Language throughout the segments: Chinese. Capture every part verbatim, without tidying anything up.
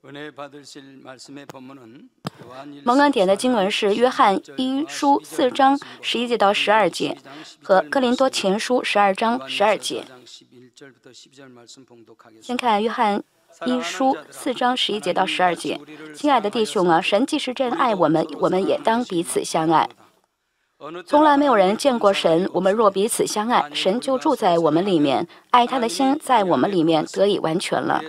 蒙恩典的经文是约翰一书四章十一节到十二节和哥林多前书十二章十二节。先看约翰一书四章十一节到十二节。亲爱的弟兄啊，神既是这样爱我们，我们也当彼此相爱。从来没有人见过神，我们若彼此相爱，神就住在我们里面，爱他的心在我们里面得以完全了。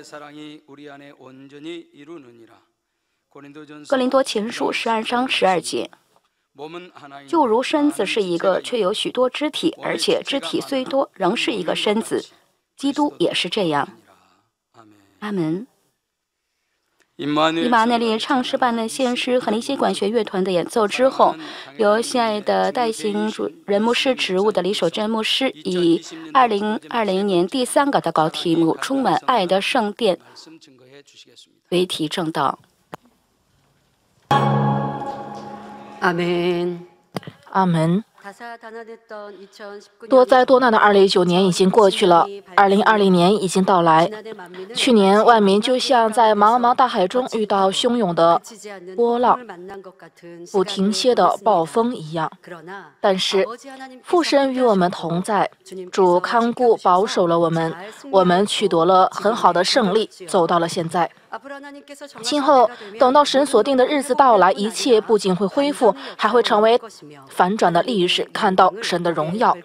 哥林多前书十二章十二节。就如身子是一个，却有许多肢体，而且肢体虽多，仍是一个身子。基督也是这样。阿门。伊玛内利唱诗班的献诗和灵西管弦乐团的演奏之后，由亲爱的代行主任牧师职务的李守贞牧师以二零二零年第三个祷告题目“充满爱的圣殿”为题正道。 阿门， 阿门。多灾多难的二零一九年已经过去了，二零二零年已经到来。去年万民就像在茫茫大海中遇到汹涌的波浪、不停歇的暴风一样，但是父神与我们同在，主看顾保守了我们，我们取得了很好的胜利，走到了现在。今后等到神所定的日子到来，一切不仅会恢复，还会成为反转的历史，看到神的荣耀。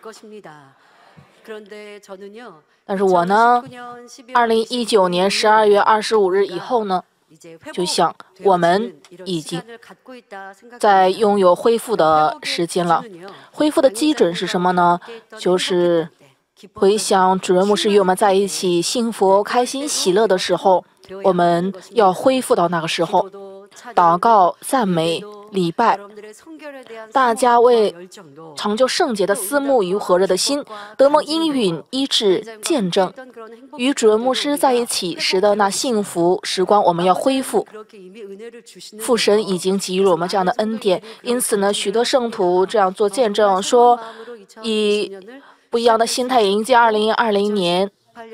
但是我呢，二零一九年十二月二十五日以后呢，就想我们已经在拥有恢复的时间了。恢复的基准是什么呢？就是回想主任牧师与我们在一起幸福、开心、喜乐的时候，我们要恢复到那个时候，祷告、赞美、礼拜，大家为成就圣洁的思慕与火热的心，得蒙应允、医治、见证，与主任牧师在一起时的那幸福时光，我们要恢复。父神已经给予我们这样的恩典，因此呢，许多圣徒这样做见证，说以不一样的心态迎接二零二零年。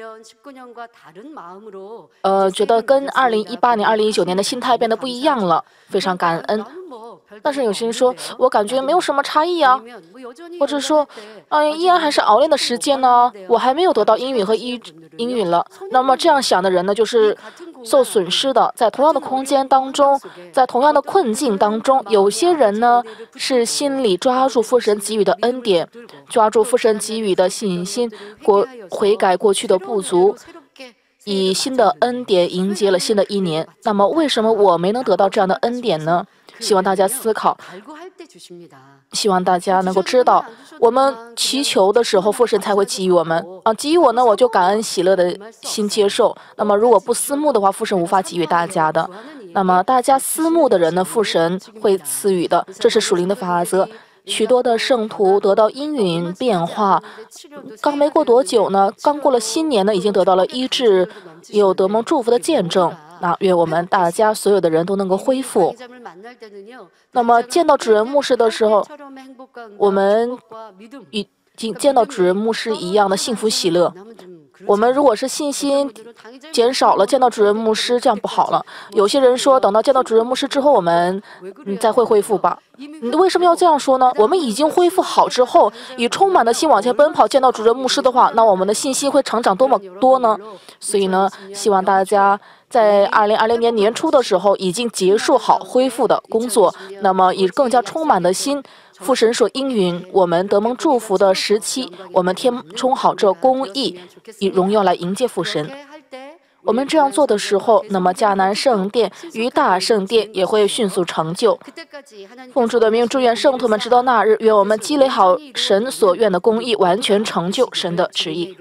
呃，觉得跟二零一八年、二零一九年的心态变得不一样了，非常感恩。但是有些人说，我感觉没有什么差异啊，或者说，嗯、呃，依然还是熬练的时间呢，我还没有得到应允和应应允了。那么这样想的人呢，就是受损失的。在同样的空间当中，在同样的困境当中，有些人呢是心里抓住父神给予的恩典，抓住父神给予的信心，过悔改过去的不足，以新的恩典迎接了新的一年。那么为什么我没能得到这样的恩典呢？希望大家思考，希望大家能够知道，我们祈求的时候，父神才会给予我们啊，给予我呢，我就感恩喜乐的心接受。那么如果不思慕的话，父神无法给予大家的。那么大家思慕的人呢，父神会赐予的，这是属灵的法则。许多的圣徒得到应允变化，刚没过多久呢，刚过了新年呢，已经得到了医治，也有得蒙祝福的见证。那愿我们大家所有的人都能够恢复。那么见到主任牧师的时候，我们已经见到主任牧师一样的幸福喜乐。我们如果是信心减少了，见到主任牧师这样不好了。有些人说，等到见到主任牧师之后，我们嗯再会恢复吧。你为什么要这样说呢？我们已经恢复好之后，以充满的心往前奔跑，见到主任牧师的话，那我们的信心会成长多么多呢？所以呢，希望大家在二零二零年年初的时候已经结束好恢复的工作，那么以更加充满的心，父神所应允我们得蒙祝福的时期，我们填充好这公义，以荣耀来迎接父神。我们这样做的时候，那么迦南圣殿与大圣殿也会迅速成就。奉主的名，祝愿圣徒们直到那日，愿我们积累好神所愿的公义，完全成就神的旨意。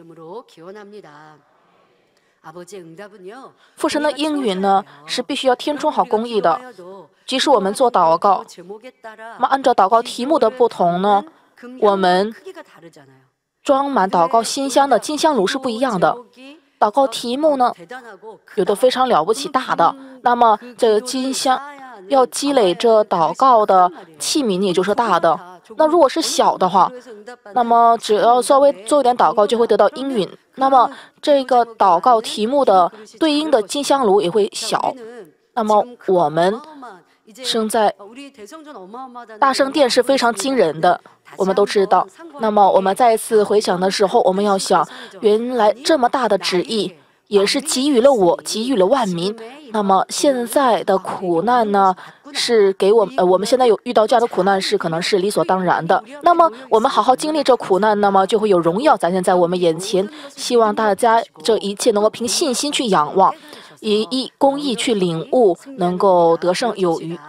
父神的应允呢，是必须要填充好公义的。即使我们做祷告，那么按照祷告题目的不同呢，我们装满祷告馨香的金香炉是不一样的。祷告题目呢，有的非常了不起大的，那么这个金香要积累着祷告的器皿，也就是大的。那如果是小的话，那么只要稍微做一点祷告就会得到应允。那么这个祷告题目的对应的金香炉也会小。 那么我们生在大圣殿是非常惊人的，我们都知道。那么我们再一次回想的时候，我们要想，原来这么大的旨意也是给予了我，给予了万民。那么现在的苦难呢，是给我呃，我们现在有遇到这样的苦难是可能是理所当然的。那么我们好好经历这苦难，那么就会有荣耀展现在我们眼前。希望大家这一切能够凭信心去仰望，以以公义去领悟，能够得胜有余。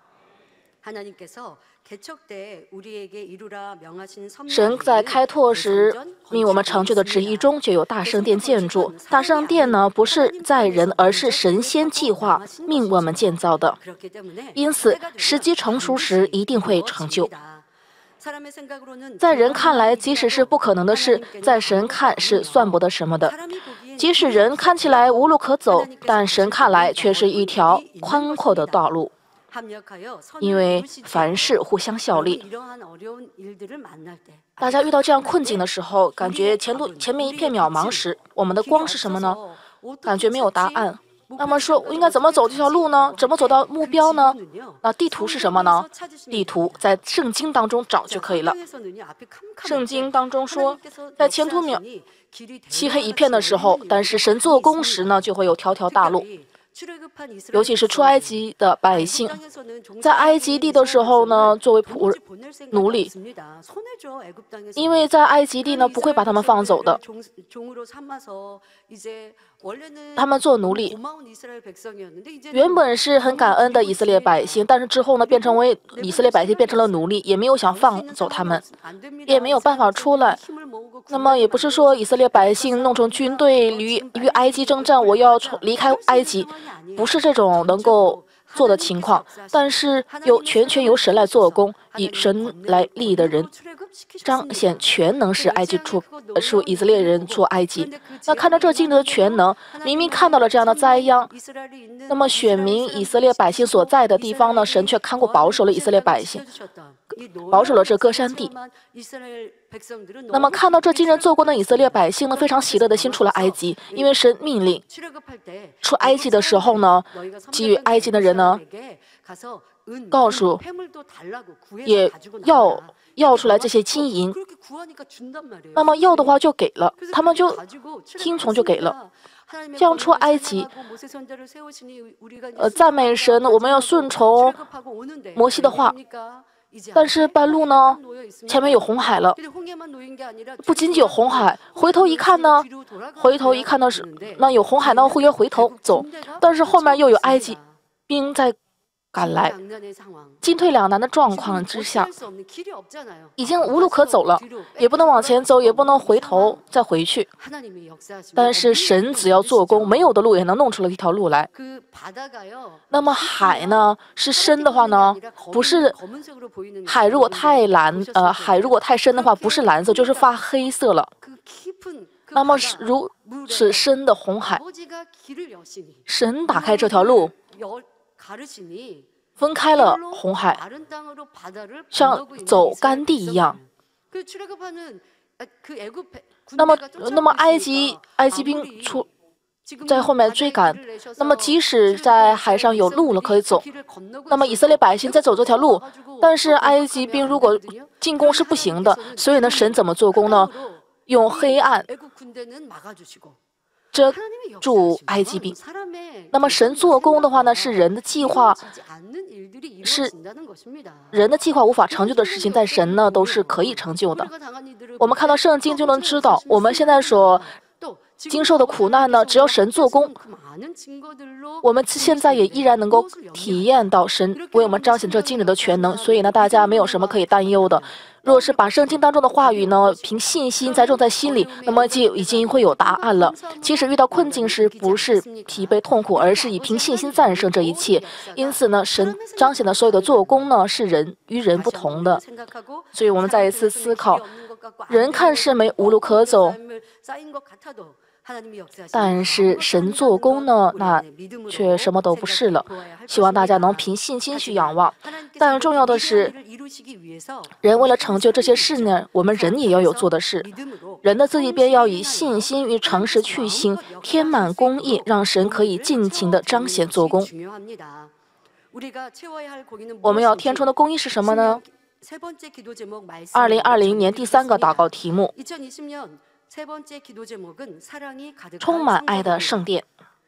神在开拓时命我们成就的旨意中就有大圣殿建筑。大圣殿呢，不是在人，而是神仙计划命我们建造的，因此时机成熟时一定会成就。在人看来，即使是不可能的事，在神看是算不得什么的。即使人看起来无路可走，但神看来却是一条宽阔的道路。因为凡事互相效力。大家遇到这样困境的时候，感觉前途前面一片渺茫时，我们的光是什么呢？感觉没有答案。那么说，我应该怎么走这条路呢？怎么走到目标呢？那地图是什么呢？地图在圣经当中找就可以了。圣经当中说，在前途渺漆黑一片的时候，但是神做工时呢，就会有条条大路。尤其是出埃及的百姓，在埃及地的时候呢，作为仆奴隶，因为在埃及地呢不会把他们放走的，他们做奴隶，原本是很感恩的以色列百姓，但是之后呢变成为以色列百姓变成了奴隶，也没有想放走他们，也没有办法出来。那么也不是说以色列百姓弄成军队与与埃及征战，我要离开埃及，不是这种能够做的情况。但是有全权由神来做工，以神来立的人，彰显全能，使埃及出出以色列人出埃及。那看到这经的全能，明明看到了这样的灾殃，那么选民以色列百姓所在的地方呢，神却看顾保守了以色列百姓，保守了这歌山地。那么看到这惊人做工的以色列百姓呢，非常喜乐的心出了埃及，因为神命令出埃及的时候呢，给予埃及的人呢，告诉也要要出来这些金银，那么要的话就给了，他们就听从就给了。这样出埃及，呃，赞美神，我们要顺从摩西的话。但是半路呢，前面有红海了，不仅仅有红海，回头一看呢，回头一看呢是那有红海呢，会要回头走，但是后面又有埃及兵在赶来，进退两难的状况之下，已经无路可走了，也不能往前走，也不能回头再回去。但是神只要做工，没有的路也能弄出了一条路来。那么海呢，是深的话呢，不是海如果太蓝，呃，海如果太深的话，不是蓝色就是发黑色了。那么如此深的红海，神打开这条路，分开了红海，像走干地一样。那么，那么埃及埃及兵出在后面追赶。那么，即使在海上有路了可以走，那么以色列百姓在走这条路，但是埃及兵如果进攻是不行的。所以呢，神怎么做工呢？用黑暗遮住埃及兵。那么神做工的话呢，是人的计划，是人的计划无法成就的事情，在神呢都是可以成就的。我们看到圣经就能知道，我们现在所经受的苦难呢，只要神做工，我们现在也依然能够体验到神为我们彰显这惊人的全能。所以呢，大家没有什么可以担忧的。若是把圣经当中的话语呢，凭信心栽种在心里，那么就已经会有答案了。即使遇到困境时，不是疲惫痛苦，而是以凭信心战胜这一切。因此呢，神彰显的所有的做工呢，是人与人不同的。所以我们再一次思考，人看似没无路可走， 但是神做工呢，那却什么都不是了。希望大家能凭信心去仰望。但重要的是，人为了成就这些事呢，我们人也要有做的事。人的这一边要以信心与诚实去行，填满公义，让神可以尽情的彰显做工。我们要填充的公义是什么呢？二零二零年第三个祷告题目：充满爱的圣殿。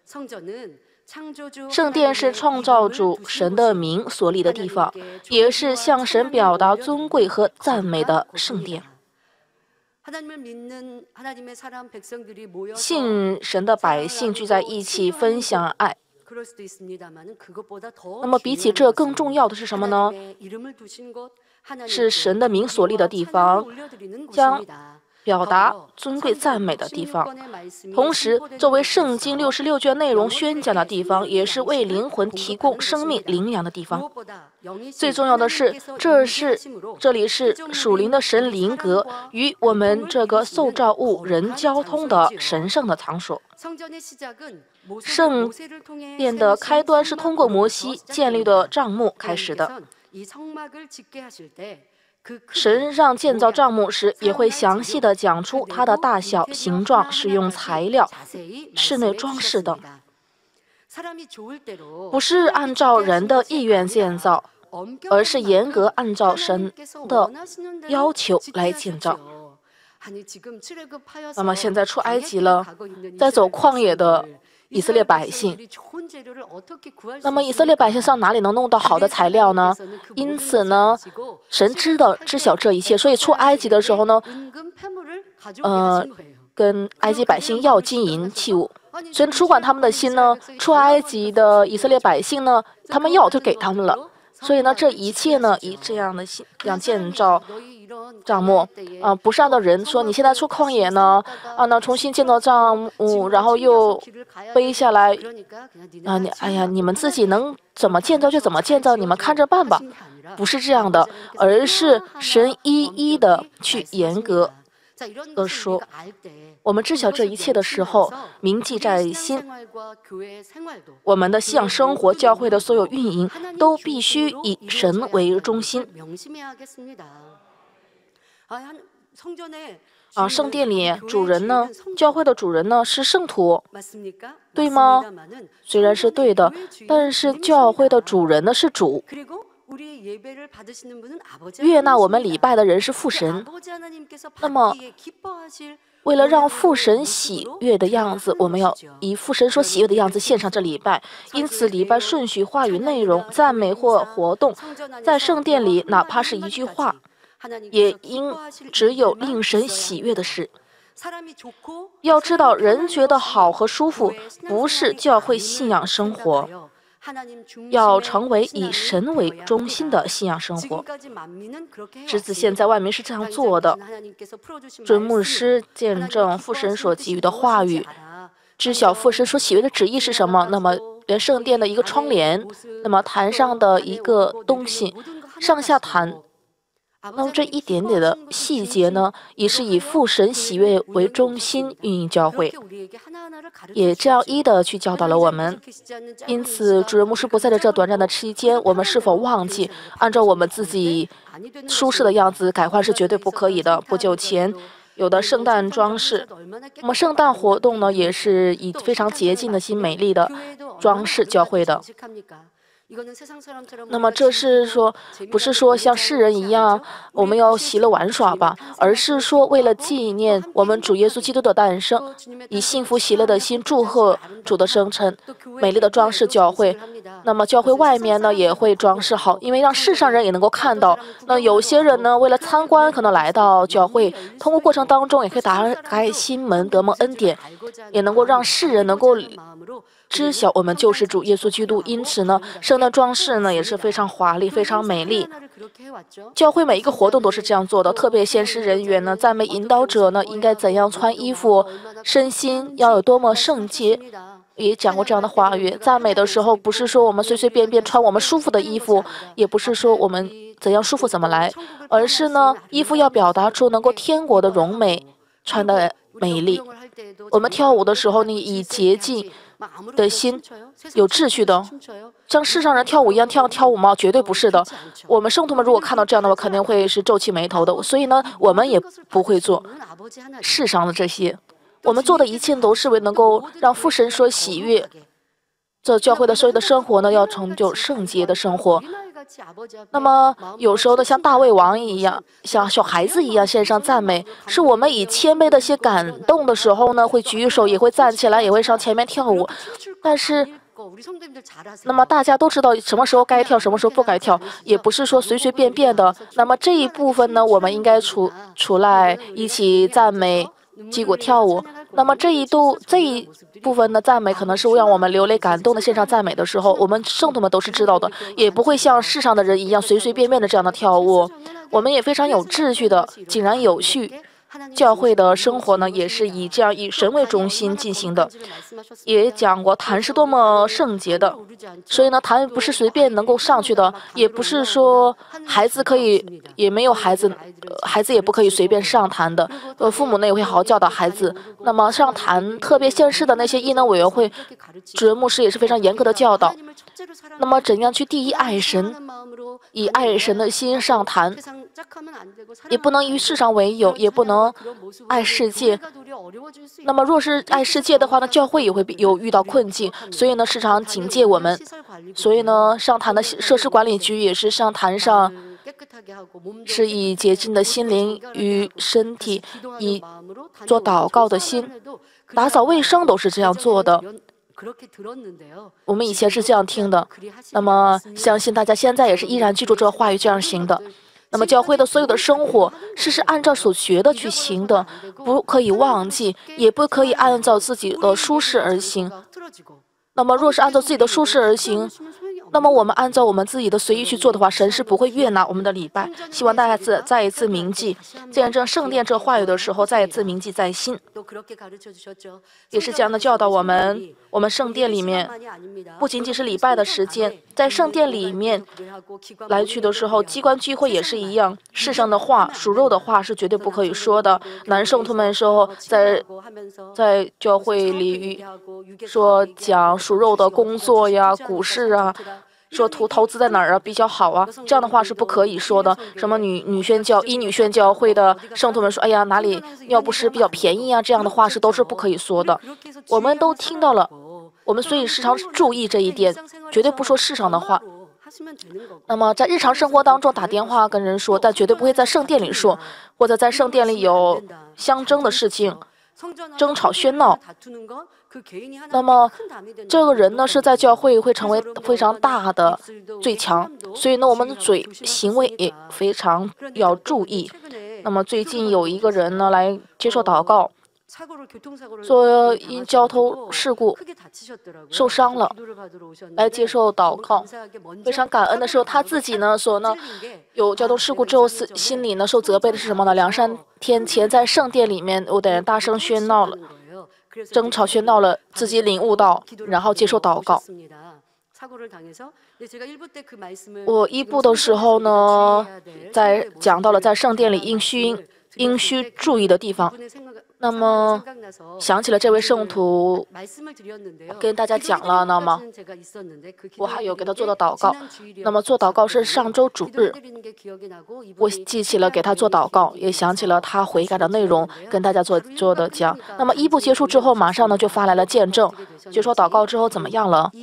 圣殿是创造主神的名所立的地方，也是向神表达尊贵和赞美的圣殿。信神的百姓聚在一起分享爱。那么比起这更重要的是什么呢？是神的名所立的地方，将表达尊贵赞美的地方。同时，作为圣经六十六卷内容宣讲的地方，也是为灵魂提供生命灵粮的地方。最重要的是，这是这里是属灵的神灵格与我们这个受造物人交通的神圣的场所。圣殿的开端是通过摩西建立的帐幕开始的。神让建造帐幕时，也会详细的讲出它的大小、形状、使用材料、室内装饰等，不是按照人的意愿建造，而是严格按照神的要求来建造。那么现在出埃及了，在走旷野的以色列百姓，那么以色列百姓上哪里能弄到好的材料呢？因此呢，神知道知晓这一切，所以出埃及的时候呢，呃，跟埃及百姓要金银器物。神主管他们的心呢，出埃及的以色列百姓呢，他们要就给他们了。所以呢，这一切呢，以这样的信样建造帐幕，啊、呃，不是按照人说你现在出旷野呢，啊，那重新建造帐幕，然后又背下来，啊，你哎呀，你们自己能怎么建造就怎么建造，你们看着办吧，不是这样的，而是神一一的去严格的说，我们知晓这一切的时候，铭记在心。我们的信仰生活、教会的所有运营，都必须以神为中心。啊，圣殿里主人呢，教会的主人呢是圣徒，对吗？虽然是对的，但是教会的主人呢是主。悦纳我们礼拜的人是父神。那么，为了让父神喜悦的样子，我们要以父神所喜悦的样子献上这礼拜。因此，礼拜顺序、话语内容、赞美或活动，在圣殿里，哪怕是一句话，也应只有令神喜悦的事。要知道，人觉得好和舒服，不是教会信仰生活。要成为以神为中心的信仰生活。直至现在，万民是这样做的。准牧师见证父神所给予的话语，知晓父神所喜悦的旨意是什么。那么，连圣殿的一个窗帘，那么坛上的一个东西，上下坛。那么这一点点的细节呢，也是以父神喜悦为中心运营教会，也这样一的去教导了我们。因此，主任牧师不在的这短暂的期间，我们是否忘记按照我们自己舒适的样子改换是绝对不可以的。不久前有的圣诞装饰，那么圣诞活动呢，也是以非常洁净的心、美丽的装饰教会的。那么这是说，不是说像世人一样，我们要喜乐玩耍吧，而是说为了纪念我们主耶稣基督的诞生，以幸福喜乐的心祝贺主的生辰，美丽的装饰教会。那么教会外面呢也会装饰好，因为让世上人也能够看到。那有些人呢为了参观可能来到教会，通过过程当中也可以打开心门，得蒙恩典，也能够让世人能够知晓我们救世主耶稣基督。因此呢，圣诞装饰呢也是非常华丽、非常美丽。教会每一个活动都是这样做的，特别献诗人员呢、赞美引导者呢，应该怎样穿衣服，身心要有多么圣洁。也讲过这样的话语，赞美的时候不是说我们随随便便穿我们舒服的衣服，也不是说我们怎样舒服怎么来，而是呢，衣服要表达出能够天国的荣美，穿的美丽。 我们跳舞的时候，你以洁净的心，有秩序的，像世上人跳舞一样跳跳舞吗？绝对不是的。我们圣徒们如果看到这样的话，肯定会是皱起眉头的。所以呢，我们也不会做世上的这些。我们做的一切都是为能够让父神所喜悦。这教会的所有的生活呢，要成就圣洁的生活。那么有时候呢，像大卫王一样，像小孩子一样献上赞美，是我们以谦卑的些感动的时候呢，会举手，也会站起来，也会上前面跳舞。但是，那么大家都知道什么时候该跳，什么时候不该跳，也不是说随随便便的。那么这一部分呢，我们应该出出来一起赞美。击鼓跳舞，那么这一度这一部分的赞美，可能是让我们流泪感动的献上赞美的时候，我们圣徒们都是知道的，也不会像世上的人一样随随便便的这样的跳舞，我们也非常有秩序的，井然有序。教会的生活呢，也是以这样以神为中心进行的。也讲过坛是多么圣洁的，所以呢，坛不是随便能够上去的，也不是说孩子可以，也没有孩子，呃、孩子也不可以随便上坛的。呃，父母呢也会好好教导孩子。那么上坛，特别县市的那些异能委员会主任牧师也是非常严格的教导。那么怎样去第一爱神，以爱神的心上坛，也不能以世上为友，也不能爱世界。那么若是爱世界的话呢，教会也会有遇到困境，所以呢时常警戒我们。所以呢上坛的设施管理局也是上坛上是以洁净的心灵与身体，以做祷告的心，打扫卫生都是这样做的。我们以前是这样听的，那么相信大家现在也是依然记住这个话语这样行的。那么教会的所有的生活是是按照所学的去行的，不可以忘记，也不可以按照自己的舒适而行。那么若是按照自己的舒适而行，那么我们按照我们自己的随意去做的话，神是不会悦纳我们的礼拜。希望大家再再一次铭记，见证圣殿这话语的时候，再一次铭记在心。也是这样的教导我们。我们圣殿里面不仅仅是礼拜的时间，在圣殿里面来去的时候，机关聚会也是一样。世上的话、属肉的话是绝对不可以说的。男圣徒们时候在在教会里说讲属肉的工作呀、股市啊。说投投资在哪儿啊比较好啊，这样的话是不可以说的。什么女女宣教、一女宣教会的圣徒们说，哎呀哪里要不是比较便宜啊，这样的话是都是不可以说的。我们都听到了，我们所以时常注意这一点，绝对不说世上的话。那么在日常生活当中打电话跟人说，但绝对不会在圣殿里说，或者在圣殿里有相争的事情、争吵喧闹。那么这个人呢是在教会会成为非常大的最强，所以呢我们的嘴行为也非常要注意。那么最近有一个人呢来接受祷告，说因交通事故受伤了，来接受祷告。非常感恩的是，他自己呢说呢有交通事故之后，心里呢受责备的是什么呢？两三天前在圣殿里面，有的人大声喧闹了。争吵喧闹了，自己领悟到，然后接受祷告。我一部的时候呢，在讲到了在圣殿里应需应需注意的地方。那么想起了这位圣徒，跟大家讲了，那么我还有给他做的祷告。那么做祷告是上周主日，我记起了给他做祷告，也想起了他悔改的内容，跟大家做做的讲。那么一部结束之后，马上呢就发来了见证，就说祷告之后怎么样了？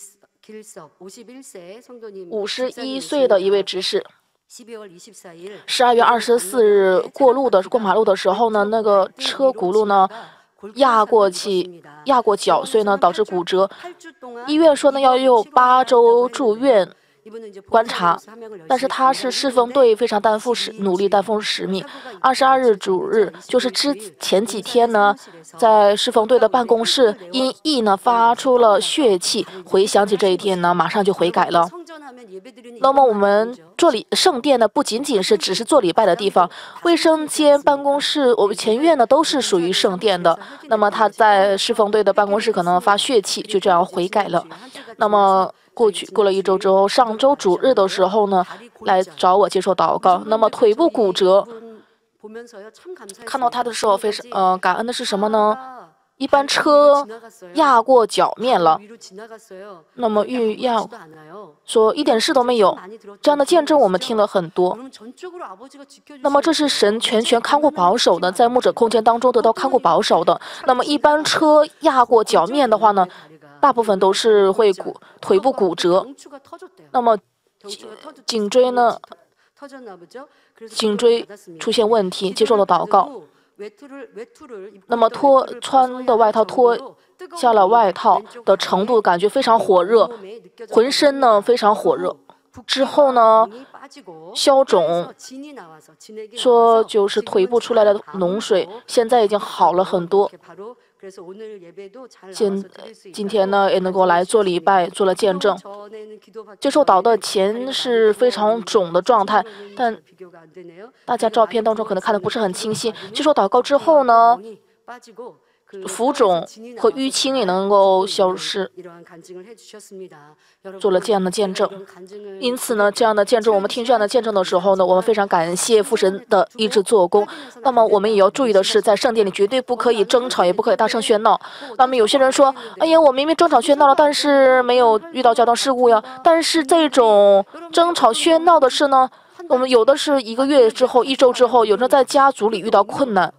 五十一岁的一位执事。十二月二十四日过路的过马路的时候呢，那个车轱辘呢压过去，压过脚，所以呢导致骨折。医院说呢要用八周住院观察，但是他是侍奉队非常担负使努力担负使命。二十二日主日就是之前几天呢，在侍奉队的办公室因疫呢发出了血气，回想起这一天呢，马上就悔改了。那么我们做礼圣殿呢，不仅仅是只是做礼拜的地方，卫生间、办公室、我们前院呢都是属于圣殿的。那么他在侍奉队的办公室可能发血气，就这样悔改了。那么过去过了一周之后，上周主日的时候呢，来找我接受祷告。那么腿部骨折，看到他的时候非常呃感恩的是什么呢？ 一般车压过脚面了，那么预压说一点事都没有，这样的见证我们听了很多。那么这是神全权看顾保守的，在牧者空间当中得到看顾保守的。那么一般车压过脚面的话呢，大部分都是会骨腿部骨折。那么颈椎呢，颈椎出现问题，接受了祷告。那么脱穿的外套脱下了外套的程度，感觉非常火热，浑身呢非常火热。之后呢，消肿，说就是腿部出来的脓水，现在已经好了很多。现今天呢也能够来做礼拜，做了见证。接受祷的前是非常肿的状态，但大家照片当中可能看得不是很清晰。接受祷告之后呢，浮肿和淤青也能够消失，做了这样的见证。因此呢，这样的见证，我们听这样的见证的时候呢，我们非常感谢父神的医治做工。那么我们也要注意的是，在圣殿里绝对不可以争吵，也不可以大声喧闹。那么有些人说，哎呀，我明明争吵喧闹了，但是没有遇到交通事故呀。但是这种争吵喧闹的事呢，我们有的是一个月之后、一周之后，有人在家族里遇到困难。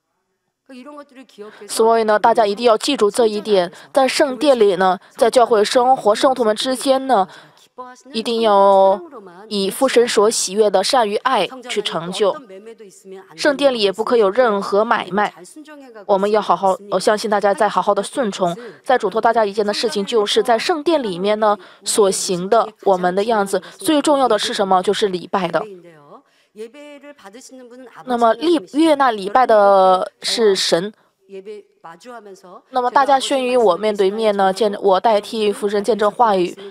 所以呢，大家一定要记住这一点，在圣殿里呢，在教会生活圣徒们之间呢，一定要以父神所喜悦的善与爱去成就。圣殿里也不可有任何买卖，我们要好好，我相信大家在好好的顺从。在嘱托大家一件的事情，就是在圣殿里面呢所行的我们的样子，最重要的是什么？就是礼拜的。那么礼悦纳礼拜的是神。那么大家宣于我面对面呢，见我代替父神见证话语。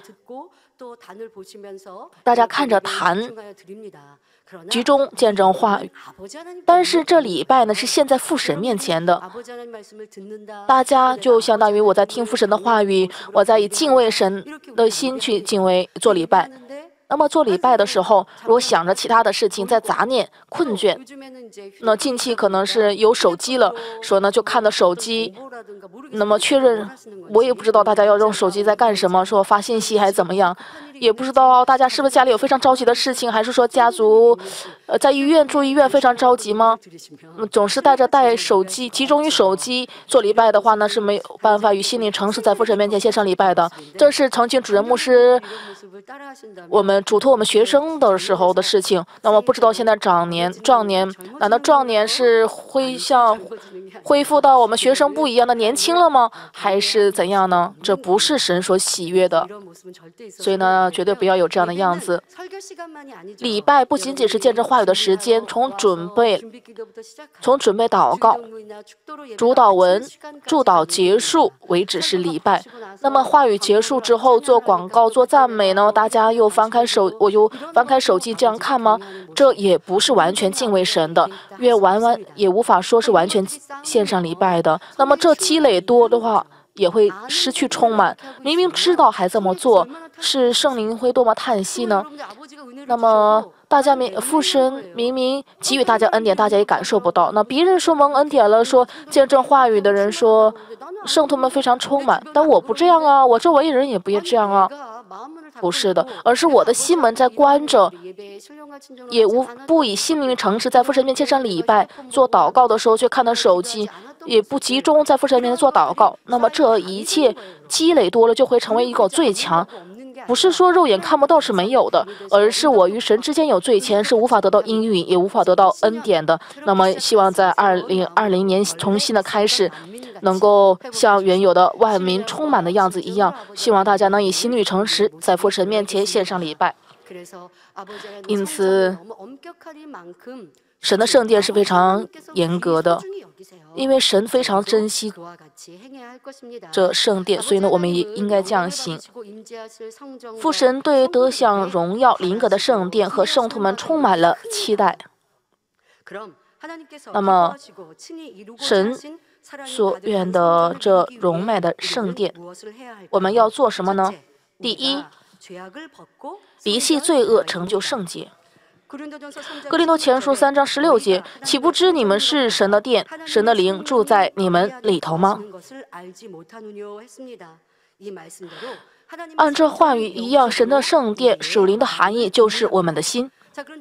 大家看着坛，集中见证话语。但是这礼拜呢是现在父神面前的，大家就相当于我在听父神的话语，我在以敬畏神的心去敬畏做礼拜。那么做礼拜的时候，如果想着其他的事情，在杂念、困倦，那近期可能是有手机了，说呢就看的手机，那么确认，我也不知道大家要用手机在干什么，说发信息还是怎么样，也不知道大家是不是家里有非常着急的事情，还是说家族，呃，在医院住医院非常着急吗？嗯、总是带着带手机，集中于手机做礼拜的话呢，是没有办法与心灵诚实在父神面前献上礼拜的。这是曾经主任牧师我们嘱托我们学生的时候的事情。那么不知道现在长年壮年，难道壮年是会像恢复到我们学生不一样的年轻了吗？还是怎样呢？这不是神所喜悦的。所以呢，绝对不要有这样的样子。礼拜不仅仅是见证话语的时间，从准备从准备祷告、主祷文、祝祷结束为止是礼拜。那么话语结束之后做广告、做赞美呢？大家又翻开手，我又翻开手机这样看吗？这也不是完全敬畏神的，也完完也无法说是完全献上礼拜的。那么这积累多的话，也会失去充满。明明知道还这么做，是圣灵会多么叹息呢？那么大家明父神明明给予大家恩典，大家也感受不到。那别人说蒙恩典了，说见证话语的人说圣徒们非常充满，但我不这样啊，我周围人也不也这样啊。不是的，而是我的心门在关着，也无不以心灵诚实在父神面前上礼拜，做祷告的时候却看到手机，也不集中在父神面前做祷告。那么这一切积累多了，就会成为一个最强。不是说肉眼看不到是没有的，而是我与神之间有罪愆，是无法得到应允，也无法得到恩典的。那么希望在二零二零年重新的开始，能够像原有的万民充满的样子一样，希望大家能以心律诚实在父神面前献上礼拜。因此神的圣殿是非常严格的，因为神非常珍惜这圣殿，所以呢，我们也应该这样行。父神对得享荣耀灵格的圣殿和圣徒们充满了期待。那么，神所愿的这荣美的圣殿，我们要做什么呢？第一，离弃罪恶，成就圣洁。 哥林多前书三章十六节，岂不知你们是神的殿，神的灵住在你们里头吗？按这话语一样，神的圣殿属灵的含义就是我们的心。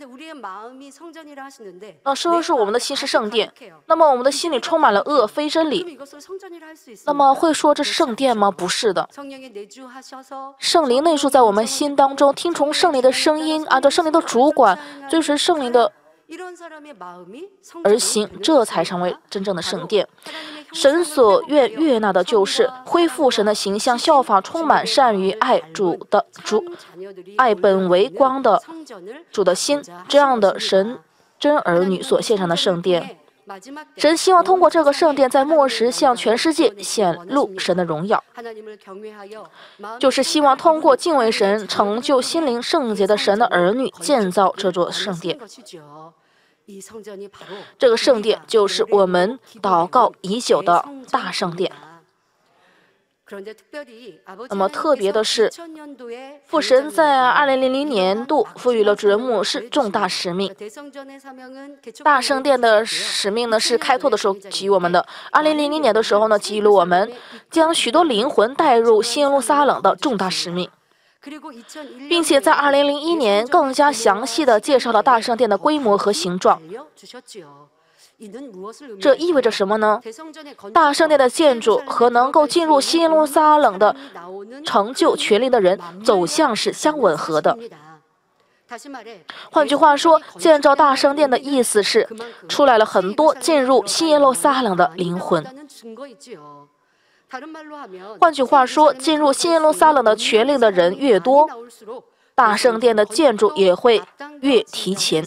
那说是我们的心是圣殿，那么我们的心里充满了恶非真理，那么会说这是圣殿吗？不是的，圣灵内住在我们心当中，听从圣灵的声音，按照圣灵的主管，追随圣灵的而行，这才成为真正的圣殿。神所愿悦纳的就是恢复神的形象，效法充满善于爱主的主，爱本为光的主的心，这样的神真儿女所献上的圣殿。神希望通过这个圣殿，在末时向全世界显露神的荣耀，就是希望通过敬畏神，成就心灵圣洁的神的儿女，建造这座圣殿。这个圣殿就是我们祷告已久的大圣殿。那么特别的是，父神在二零零零年度赋予了主任牧师重大使命。大圣殿的使命呢，是开拓的时候给予我们的。二零零零年的时候呢，给予了我们将许多灵魂带入新耶路撒冷的重大使命。并且在二零零一年更加详细地介绍了大圣殿的规模和形状。这意味着什么呢？大圣殿的建筑和能够进入新耶路撒冷的成就权力的人走向是相吻合的。换句话说，建造大圣殿的意思是出来了很多进入新耶路撒冷的灵魂。换句话说，进入新耶路撒冷的权力的人越多，大圣殿的建筑也会越提前。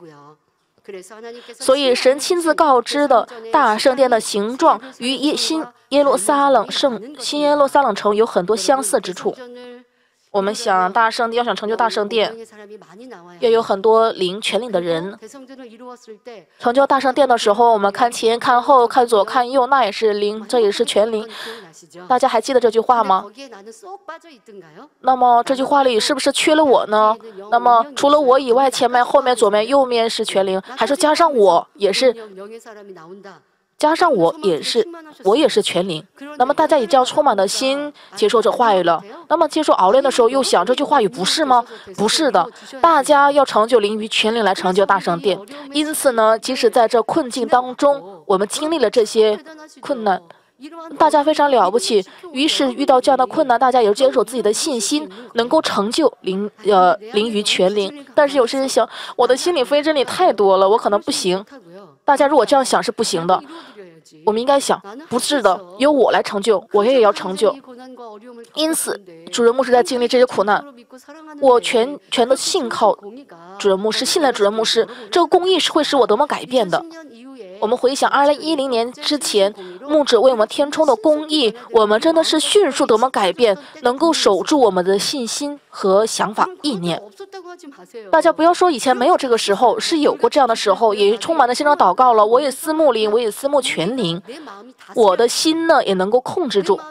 所以神亲自告知的大圣殿的形状与新耶路撒冷圣新耶路撒冷城有很多相似之处。我们想大圣殿要想成就大圣殿，要有很多领权力的人。成就大圣殿的时候，我们看前看后看左看右，那也是灵，这也是权灵。大家还记得这句话吗？那么这句话里是不是缺了我呢？那么除了我以外，前面后面左面右面是权灵，还是加上我也是加上我也是，我也是全灵。那么大家以这样充满的心接受这话语了。那么接受熬炼的时候，又想这句话语不是吗？不是的，大家要成就灵于全灵来成就大圣殿。因此呢，即使在这困境当中，我们经历了这些困难，大家非常了不起。于是遇到这样的困难，大家也坚守自己的信心，能够成就灵呃灵于全灵。但是有些人想，我的心理非真理太多了，我可能不行。大家如果这样想是不行的，我们应该想，不是的，由我来成就，我也要成就。因此，主任牧师在经历这些苦难，我全全的信靠主任牧师，信赖主任牧师，这个公义是会使我多么改变的。我们回想二零一零年之前，牧者为我们填充的公义，我们真的是迅速多么改变，能够守住我们的信心和想法意念。大家不要说以前没有这个时候，是有过这样的时候，也充满了现场祷告了。我也思慕灵，我也思慕全灵，我的心呢也能够控制住，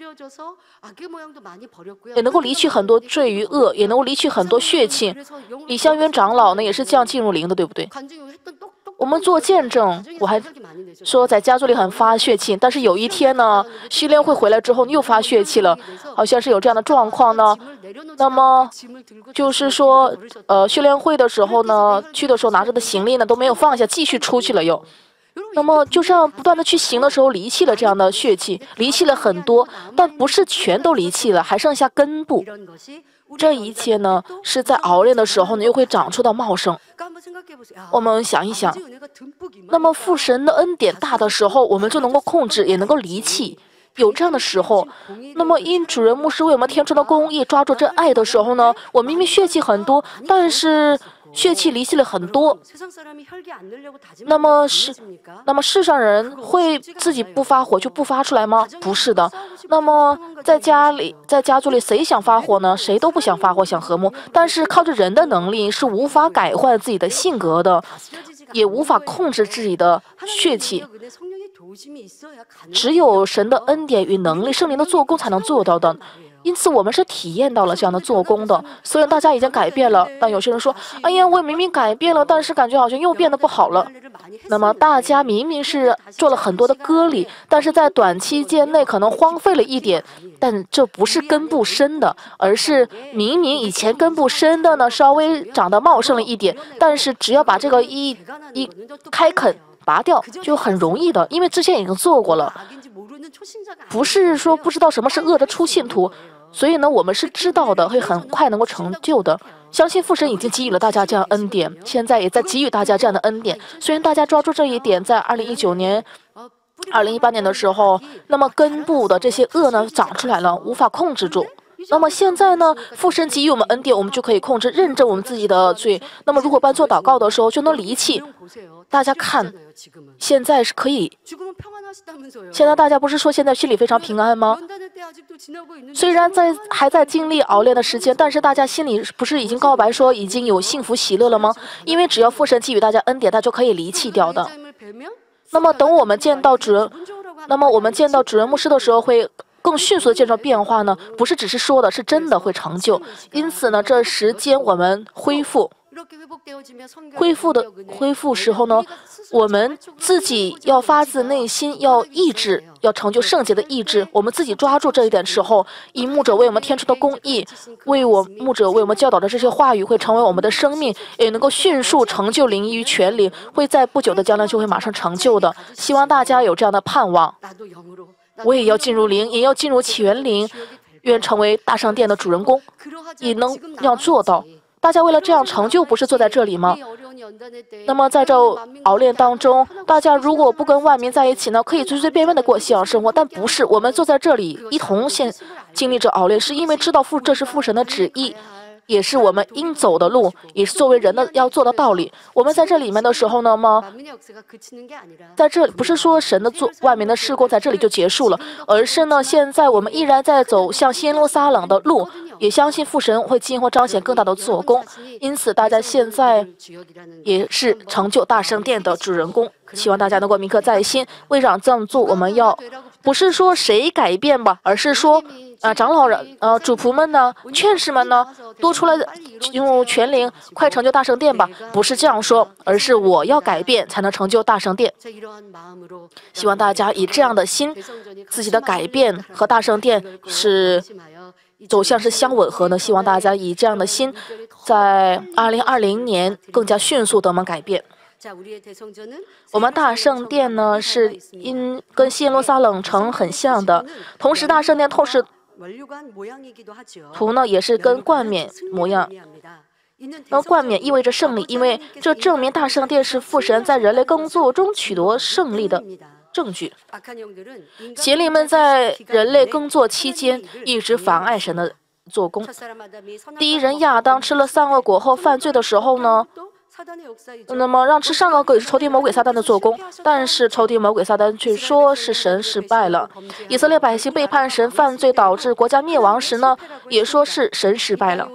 也能够离去很多罪与恶，也能够离去很多血气。李香渊长老呢也是这样进入灵的，对不对？我们做见证，我还说在家族里很发血气，但是有一天呢，训练会回来之后又发血气了，好像是有这样的状况呢。那么就是说，呃，训练会的时候呢，去的时候拿着的行李呢都没有放下，继续出去了又。那么就这样不断的去行的时候，离弃了这样的血气，离弃了很多，但不是全都离弃了，还剩下根部。这一切呢，是在熬炼的时候呢，又会长出到茂盛。我们想一想，那么父神的恩典大的时候，我们就能够控制，也能够离弃。有这样的时候，那么因主任牧师为我们填充的公义，抓住这爱的时候呢，我明明血气很多，但是血气离弃了很多。那么是，那么世上人会自己不发火就不发出来吗？不是的。那么在家里，在家族里，谁想发火呢？谁都不想发火，想和睦。但是靠着人的能力是无法改换自己的性格的，也无法控制自己的血气。只有神的恩典与能力，圣灵的做工才能做到的。 因此我们是体验到了这样的做工的。虽然大家已经改变了，但有些人说：“哎呀，我明明改变了，但是感觉好像又变得不好了。”那么大家明明是做了很多的割礼，但是在短期间内可能荒废了一点，但这不是根部深的，而是明明以前根部深的呢，稍微长得茂盛了一点，但是只要把这个一一开垦拔掉，就很容易的，因为之前已经做过了。不是说不知道什么是恶的初信徒，所以呢，我们是知道的，会很快能够成就的。相信父神已经给予了大家这样恩典，现在也在给予大家这样的恩典。虽然大家抓住这一点，在二零一九年、二零一八年的时候，那么根部的这些恶呢长出来了，无法控制住。那么现在呢，父神给予我们恩典，我们就可以控制、认证我们自己的罪。那么如果办做祷告的时候就能离弃，大家看，现在是可以。现在大家不是说现在心里非常平安吗？虽然在还在经历熬炼的时间，但是大家心里不是已经告白说已经有幸福喜乐了吗？因为只要父神给予大家恩典，他就可以离弃掉的。那么等我们见到主人，那么我们见到主人牧师的时候会更迅速的见到变化呢？不是只是说的，是真的会成就。因此呢，这时间我们恢复。恢复的恢复时候呢，我们自己要发自内心，要意志，要成就圣洁的意志。我们自己抓住这一点时候，以牧者为我们添出的公义，为我牧者为我们教导的这些话语，会成为我们的生命，也能够迅速成就灵于全灵，会在不久的将来就会马上成就的。希望大家有这样的盼望。我也要进入灵，也要进入全灵，愿成为大圣殿的主人公，也能要做到。大家为了这样成就，不是坐在这里吗？那么在这熬炼当中，大家如果不跟万民在一起呢，可以随随便便的过信仰生活，但不是。我们坐在这里，一同现经历着熬炼，是因为知道父这是父神的旨意，也是我们应走的路，也是作为人的要做的道理。我们在这里面的时候呢，吗？在这不是说神的做外面的事工在这里就结束了，而是呢，现在我们依然在走向新耶路撒冷的路。也相信父神会今后彰显更大的做工，因此大家现在也是成就大圣殿的主人公。希望大家能够铭刻在心。为了这样做，我们要不是说谁改变吧，而是说啊、呃，长老人、呃主仆们呢、劝士们呢，多出来用全灵，快成就大圣殿吧。不是这样说，而是我要改变才能成就大圣殿。希望大家以这样的心，自己的改变和大圣殿是。走向是相吻合的，希望大家以这样的心，在二零二零年更加迅速的们改变。我们大圣殿呢，是因跟西耶路撒冷城很像的，同时大圣殿透视图呢也是跟冠冕模样。那冠冕意味着胜利，因为这证明大圣殿是父神在人类工作中取得胜利的证据。邪灵们在人类耕作期间一直妨碍神的做工。第一人亚当吃了善恶果后犯罪的时候呢，那么让吃善恶果也是仇敌魔鬼撒旦的做工，但是仇敌魔鬼撒旦却说是神失败了。以色列百姓背叛神犯罪导致国家灭亡时呢，也说是神失败了。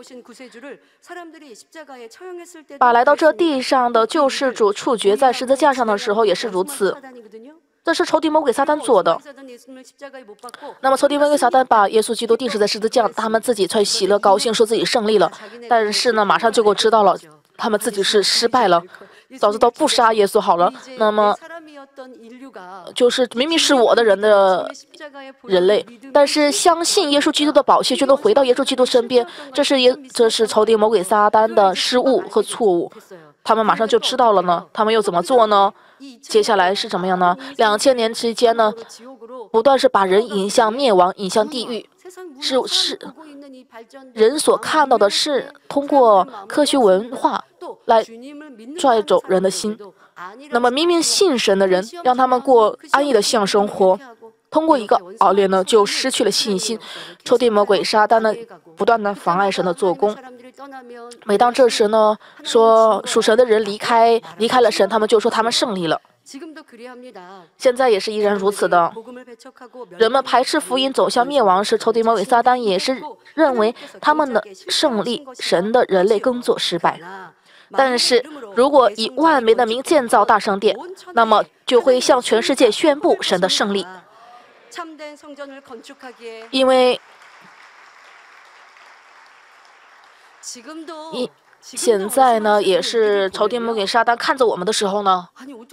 把来到这地上的救世主处决在十字架上的时候也是如此。这是仇敌魔鬼撒旦做的。那么仇敌魔鬼撒旦把耶稣基督钉死在十字架，他们自己才喜乐高兴，说自己胜利了。但是呢，马上就给我知道了，他们自己是失败了。早知道不杀耶稣好了。那么就是明明是我的人的人类，但是相信耶稣基督的宝血就能回到耶稣基督身边，这是耶这是仇敌魔鬼撒旦的失误和错误。他们马上就知道了呢，他们又怎么做呢？接下来是怎么样呢？两千年之间呢，不断是把人引向灭亡，引向地狱。是是，人所看到的是通过科学文化来拽走人的心。那么明明信神的人，让他们过安逸的信仰生活，通过一个熬炼呢，就失去了信心。仇敌魔鬼撒旦呢，不断的妨碍神的做工。每当这时呢，说属神的人离开离开了神，他们就说他们胜利了。现在也是依然如此的。人们排斥福音走向灭亡时，仇敌魔鬼撒旦也是认为他们的胜利，神的人类耕作失败。但是如果以万民的名建造大圣殿，那么就会向全世界宣布神的胜利。因为一现在呢，也是仇敌魔鬼撒旦看着我们的时候呢，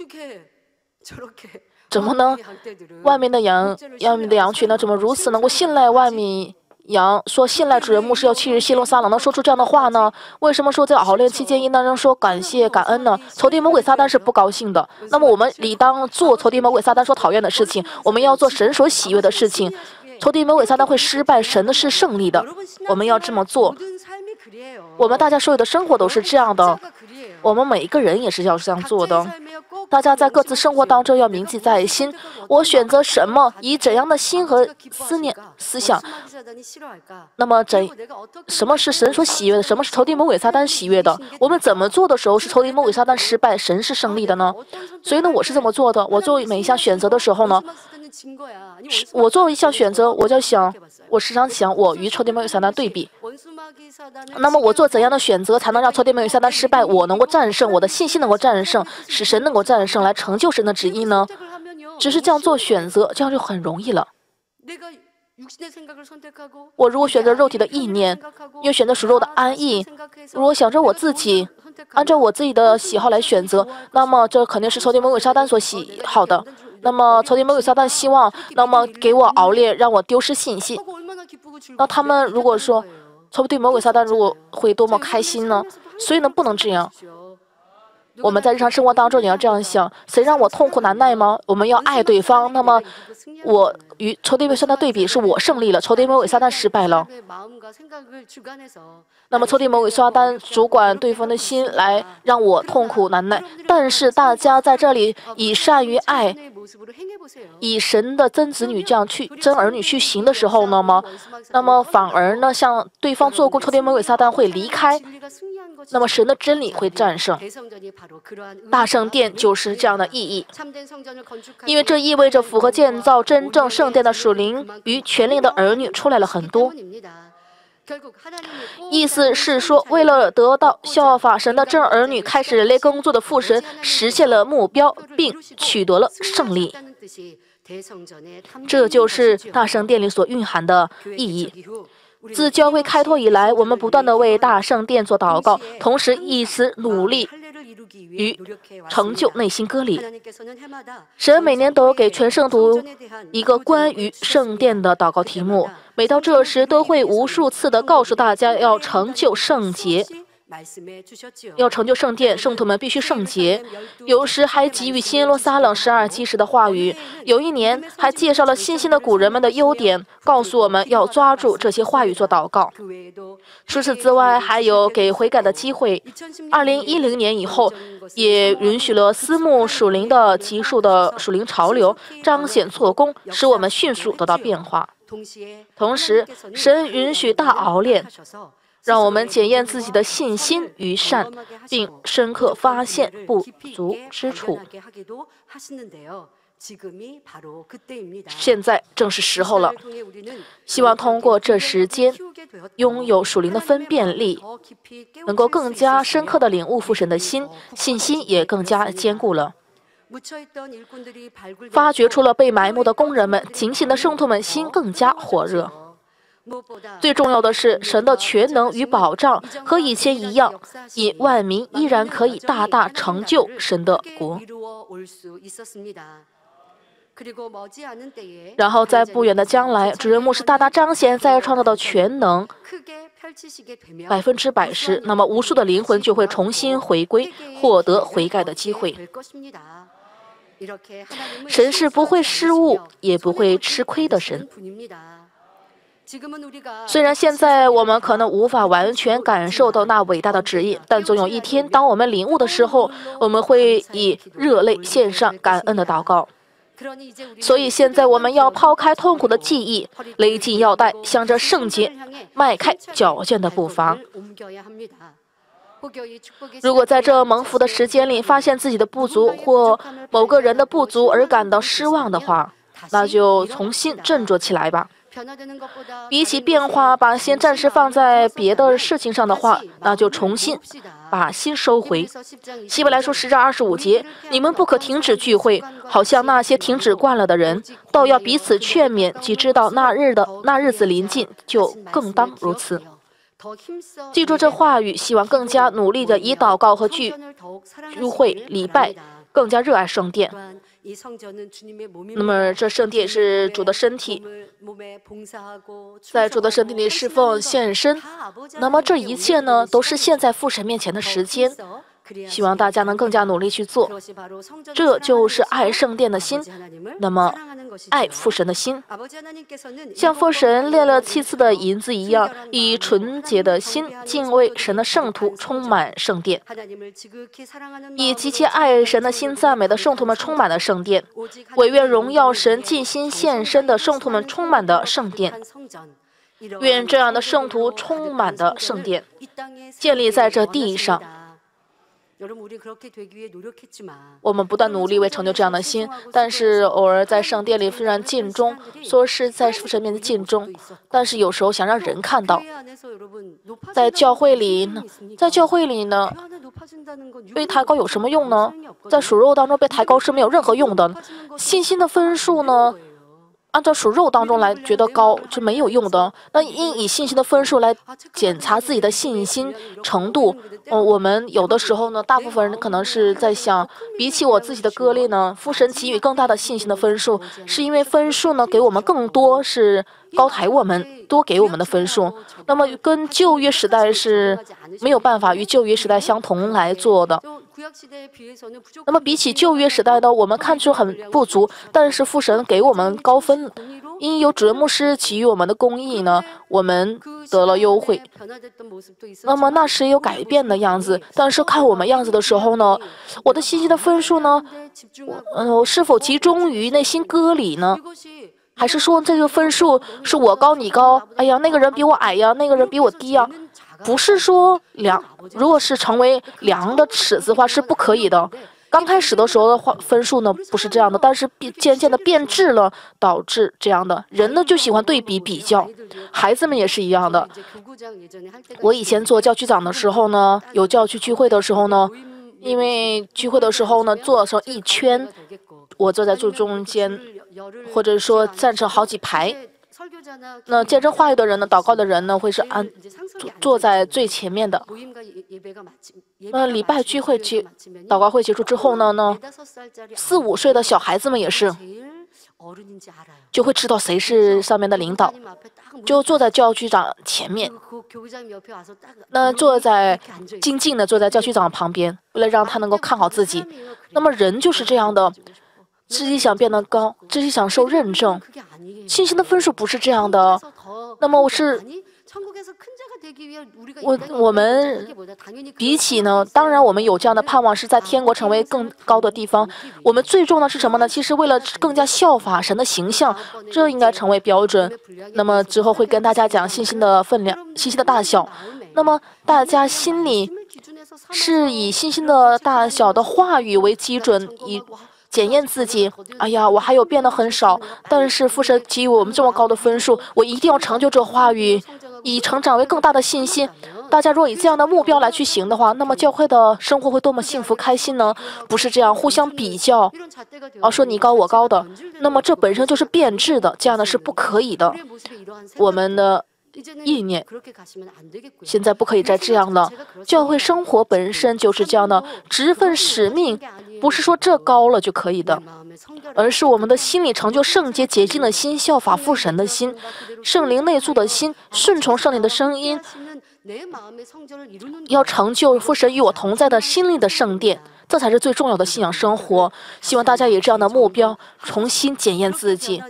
怎么呢？外面的羊，外面的羊群呢，怎么如此能够信赖外面？羊说信赖主人牧师要去希罗撒冷，能说出这样的话呢？为什么说在熬炼期间应当说感谢感恩呢？仇敌魔鬼撒旦是不高兴的。那么我们理当做仇敌魔鬼撒旦所讨厌的事情，我们要做神所喜悦的事情。仇敌魔鬼撒旦会失败，神的是胜利的。我们要这么做。我们大家所有的生活都是这样的，我们每一个人也是要这样做的。大家在各自生活当中要铭记在心，我选择什么，以怎样的心和思念、思想。那么怎什么是神所喜悦的？什么是仇敌魔鬼撒旦喜悦的？我们怎么做的时候是仇敌魔鬼撒旦失败，神是胜利的呢？所以呢，我是这么做的。我做每一项选择的时候呢，我做一项选择，我就想，我时常想，我与仇敌魔鬼撒旦对比。那么我做怎样的选择才能让仇敌魔鬼撒旦失败？我能够战胜，我的信心能够战胜，使神能够战胜，来成就神的旨意呢？只是这样做选择，这样就很容易了。我如果选择肉体的意念，又选择属肉的安逸，如果想着我自己，按照我自己的喜好来选择，那么这肯定是仇敌魔鬼撒旦所喜好的。那么仇敌魔鬼撒旦希望，那么给我熬炼，让我丢失信心。那他们如果说仇敌魔鬼撒旦如果会多么开心呢？所以呢，不能这样。我们在日常生活当中也要这样想：谁让我痛苦难耐吗？我们要爱对方。那么我与仇敌魔鬼撒旦对比，是我胜利了，仇敌魔鬼撒旦失败了。那么仇敌魔鬼撒旦主管对方的心，来让我痛苦难耐。但是大家在这里以善于爱，以神的真子女这样去真儿女去行的时候呢吗？那么反而呢，向对方做工，仇敌魔鬼撒旦会离开。那么神的真理会战胜。大圣殿就是这样的意义，因为这意味着符合建造真正圣殿的属灵与权力的儿女出来了很多。意思是说，为了得到效法神的真儿女，开始人类工作的父神实现了目标，并取得了胜利。这就是大圣殿里所蕴含的意义。自教会开拓以来，我们不断地为大圣殿做祷告，同时以此努力与成就内心割礼。神每年都给全圣徒一个关于圣殿的祷告题目，每到这时都会无数次地告诉大家要成就圣洁。要成就圣殿，圣徒们必须圣洁。有时还给予新耶路撒冷十二基石的话语。有一年还介绍了新兴的古人们的优点，告诉我们要抓住这些话语做祷告。除此之外，还有给悔改的机会。二零一零年以后，也允许了私募属灵的急速的属灵潮流彰显做工，使我们迅速得到变化。同时，神允许大熬炼，让我们检验自己的信心与善，并深刻发现不足之处。现在正是时候了，希望通过这时间，拥有属灵的分辨力，能够更加深刻地领悟父神的心，信心也更加坚固了。发掘出了被埋没的工人们，警醒的圣徒们心更加火热。最重要的是，神的全能与保障和以前一样，以万民依然可以大大成就神的国。然后在不远的将来，主人牧师大大彰显再创造的全能，百分之百时，那么无数的灵魂就会重新回归，获得悔改的机会。神是不会失误，也不会吃亏的神。虽然现在我们可能无法完全感受到那伟大的旨意，但总有一天，当我们领悟的时候，我们会以热泪献上感恩的祷告。所以现在我们要抛开痛苦的记忆，勒紧腰带，向着圣洁迈开矫健的步伐。如果在这蒙福的时间里发现自己的不足或某个人的不足而感到失望的话，那就重新振作起来吧。比起变化，把心暂时放在别的事情上的话，那就重新把心收回。希伯来书十章二十五节，你们不可停止聚会，好像那些停止惯了的人，倒要彼此劝勉，即知道那日的那日子临近，就更当如此。 记住这话语，希望更加努力的以祷告和聚聚会礼拜，更加热爱圣殿。那么这圣殿是主的身体，在主的身体里侍奉献身。那么这一切呢，都是现在父神面前的时间。希望大家能更加努力去做，这就是爱圣殿的心。那么，爱父神的心，像父神炼了七次的银子一样，以纯洁的心敬畏神的圣徒充满圣殿，以极其爱神的心赞美的圣徒们充满了圣殿，惟愿荣耀神尽心献身的圣徒们充满的圣殿。愿这样的圣徒充满的圣殿建立在这地上。我们不断努力为成就这样的心，但是偶尔在圣殿里虽然尽忠，说是在父神面前尽忠，但是有时候想让人看到，在教会里呢，在教会里呢，被抬高有什么用呢？在属肉当中被抬高是没有任何用的。信心的分数呢，按照属肉当中来觉得高是没有用的。那应以信心的分数来检查自己的信心程度。嗯，我们有的时候呢，大部分人可能是在想，比起我自己的割裂呢，父神给予更大的信心的分数，是因为分数呢给我们更多，是高抬我们，多给我们的分数。那么跟旧约时代是没有办法与旧约时代相同来做的。那么比起旧约时代呢，我们看出很不足，但是父神给我们高分，因有主任牧师给予我们的公义呢，我们得了优惠。那么那时有改变的样子，但是看我们样子的时候呢，我的信息的分数呢，嗯、呃，是否集中于内心割礼呢？还是说这个分数是我高你高？哎呀，那个人比我矮呀，那个人比我低呀？不是说量，如果是成为量的尺子的话是不可以的。刚开始的时候的话，分数呢不是这样的，但是渐渐的变质了，导致这样的人呢就喜欢对比比较。孩子们也是一样的。我以前做教区长的时候呢，有教区聚会的时候呢，因为聚会的时候呢，坐成一圈，我坐在最中间，或者说站成好几排。那见证话语的人呢，祷告的人呢，会是安坐在最前面的。那礼拜聚会结祷告会结束之后呢，呢四五岁的小孩子们也是，就会知道谁是上面的领导，就坐在教区长前面。那坐在静静的坐在教区长旁边，为了让他能够看好自己。那么人就是这样的。自己想变得高，自己想受认证，信心的分数不是这样的。那么我是，我我们比起呢，当然我们有这样的盼望，是在天国成为更高的地方。我们最重要的是什么呢？其实为了更加效法神的形象，这应该成为标准。那么之后会跟大家讲信心的分量、信心的大小。那么大家心里是以信心的大小的话语为基准，以。检验自己，哎呀，我还有变得很少，但是父神给予我们这么高的分数，我一定要成就这话语，以成长为更大的信心。大家若以这样的目标来去行的话，那么教会的生活会多么幸福开心呢？不是这样互相比较，啊，说你高我高的，那么这本身就是变质的，这样的是不可以的。我们的意念现在不可以再这样了。教会生活本身就是这样的，职分使命不是说这高了就可以的，而是我们的心里成就圣洁洁净的心，效法父神的心，圣灵内住的心，顺从圣灵的声音，要成就父神与我同在的心灵的圣殿，这才是最重要的信仰生活。希望大家以这样的目标重新检验自己，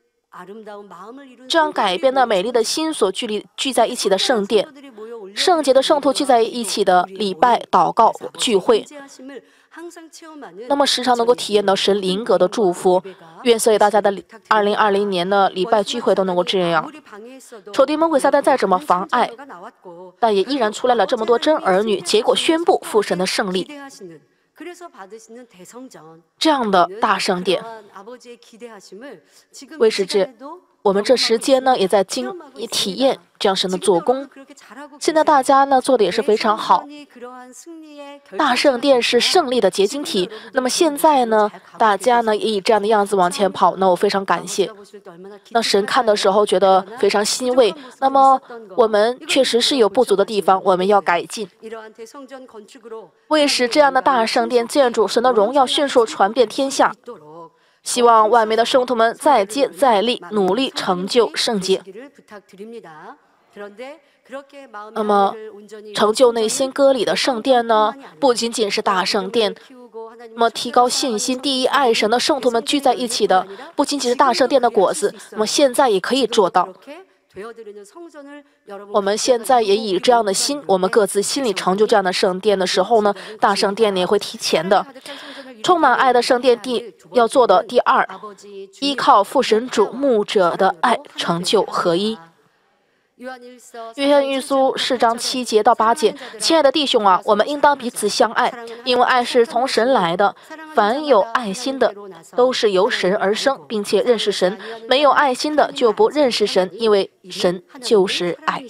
这样改变那美丽的心所聚力聚在一起的圣殿，圣洁的圣徒聚在一起的礼拜、祷告、聚会，那么时常能够体验到神灵格的祝福。愿所有大家的二零二零年的礼拜聚会都能够这样。仇敌魔鬼撒旦再怎么妨碍，但也依然出来了这么多真儿女，结果宣布父神的胜利。这样的大圣殿，为是这， 我们这时间呢也在经体验这样神的做工。现在大家呢做的也是非常好。大圣殿是胜利的结晶体，那么现在呢，大家呢也以这样的样子往前跑，那我非常感谢。那神看的时候觉得非常欣慰。那么我们确实是有不足的地方，我们要改进。为使这样的大圣殿建筑，神的荣耀迅速传遍天下。希望万民的圣徒们再接再厉，努力成就圣洁。那么，成就内心歌里的圣殿呢，不仅仅是大圣殿。那么，提高信心、第一爱神的圣徒们聚在一起的，不仅仅是大圣殿的果子。那么，现在也可以做到。我们现在也以这样的心，我们各自心里成就这样的圣殿的时候呢，大圣殿也会提前的。充满爱的圣殿第要做的第二，依靠父神主牧者的爱成就合一。约翰一书四章七节到八节，亲爱的弟兄啊，我们应当彼此相爱，因为爱是从神来的。凡有爱心的，都是由神而生，并且认识神；没有爱心的，就不认识神，因为神就是爱。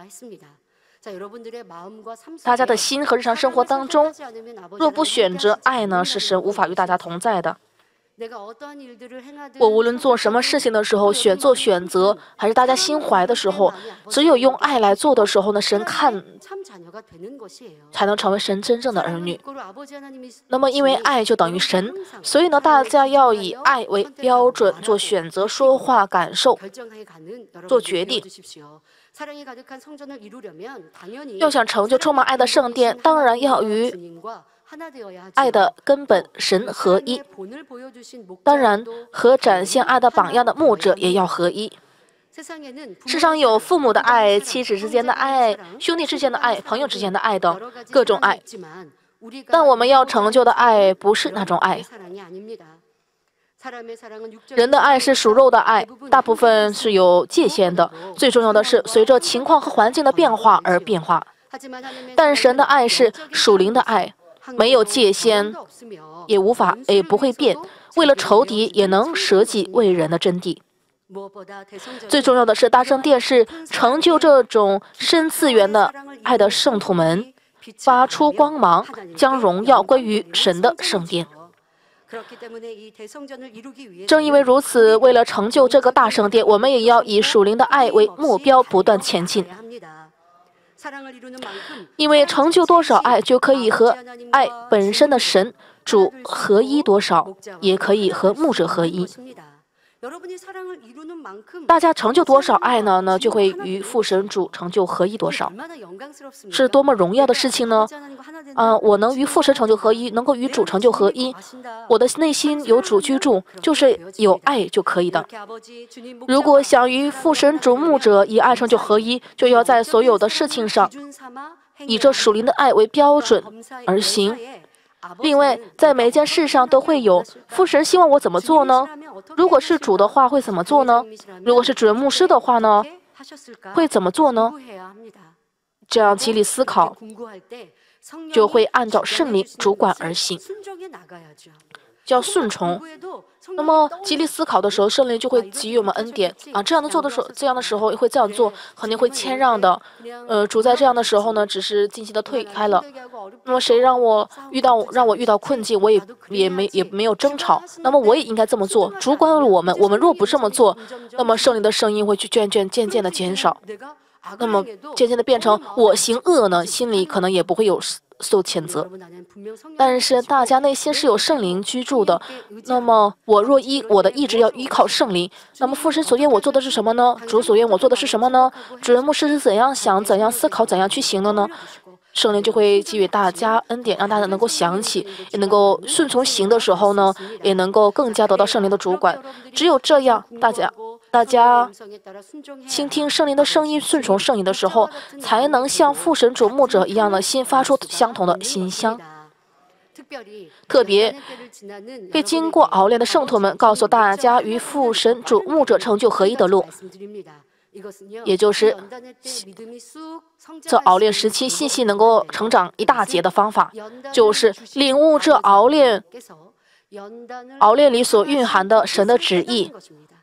大家的心和日常生活当中，若不选择爱呢，是神无法与大家同在的。我无论做什么事情的时候，选做选择，还是大家心怀的时候，只有用爱来做的时候呢，神看才能成为神真正的儿女。那么，因为爱就等于神，所以呢，大家要以爱为标准做选择、说话、感受、做决定。要想成就充满爱的圣殿，当然要与爱的根本神合一，当然和展现爱的榜样的牧者也要合一。世上有父母的爱、妻子之间的爱、兄弟之间的爱、朋友之间的爱等各种爱，但我们要成就的爱不是那种爱。人的爱是属肉的爱，大部分是有界限的，最重要的是随着情况和环境的变化而变化。但神的爱是属灵的爱，没有界限，也无法也不会变，为了仇敌也能舍己为人的真谛。最重要的是，大圣殿是成就这种深次元的爱的圣徒们，发出光芒，将荣耀归于神的圣殿。正因为如此，为了成就这个大圣殿，我们也要以属灵的爱为目标，不断前进。因为成就多少爱，就可以和爱本身的神主合一多少，也可以和牧者合一。大家成就多少爱呢？呢就会与父神主成就合一多少，是多么荣耀的事情呢？啊、呃，我能与父神成就合一，能够与主成就合一，我的内心有主居住，就是有爱就可以的。如果想与父神主牧者以爱成就合一，就要在所有的事情上以这属灵的爱为标准而行。另外，在每件事上都会有父神希望我怎么做呢？如果是主的话，会怎么做呢？如果是主任牧师的话呢，会怎么做呢？这样极力思考，就会按照圣灵主管而行，叫顺从。那么极力思考的时候，圣灵就会给予我们恩典啊。这样的做的时候，这样的时候会这样做，肯定会谦让的。呃，主在这样的时候呢，只是静静的退开了。那么谁让我遇到让我遇到困境，我也也没也没有争吵。那么我也应该这么做。主管了我们，我们若不这么做，那么圣灵的声音会去渐渐渐渐的减少。那么渐渐的变成我行恶呢，心里可能也不会有受谴责。但是大家内心是有圣灵居住的，那么我若依我的意志要依靠圣灵，那么父神所愿我做的是什么呢？主所愿我做的是什么呢？主任牧师是怎样想、怎样思考、怎样去行的呢？圣灵就会给予大家恩典，让大家能够想起，也能够顺从行的时候呢，也能够更加得到圣灵的主管。只有这样，大家大家倾听圣灵的声音，顺从圣灵的时候，才能像父神主牧者一样的心发出相同的馨香。特别被经过熬炼的圣徒们告诉大家与父神主牧者成就合一的路，也就是这熬炼时期信息能够成长一大截的方法，就是领悟这熬炼熬炼里所蕴含的神的旨意，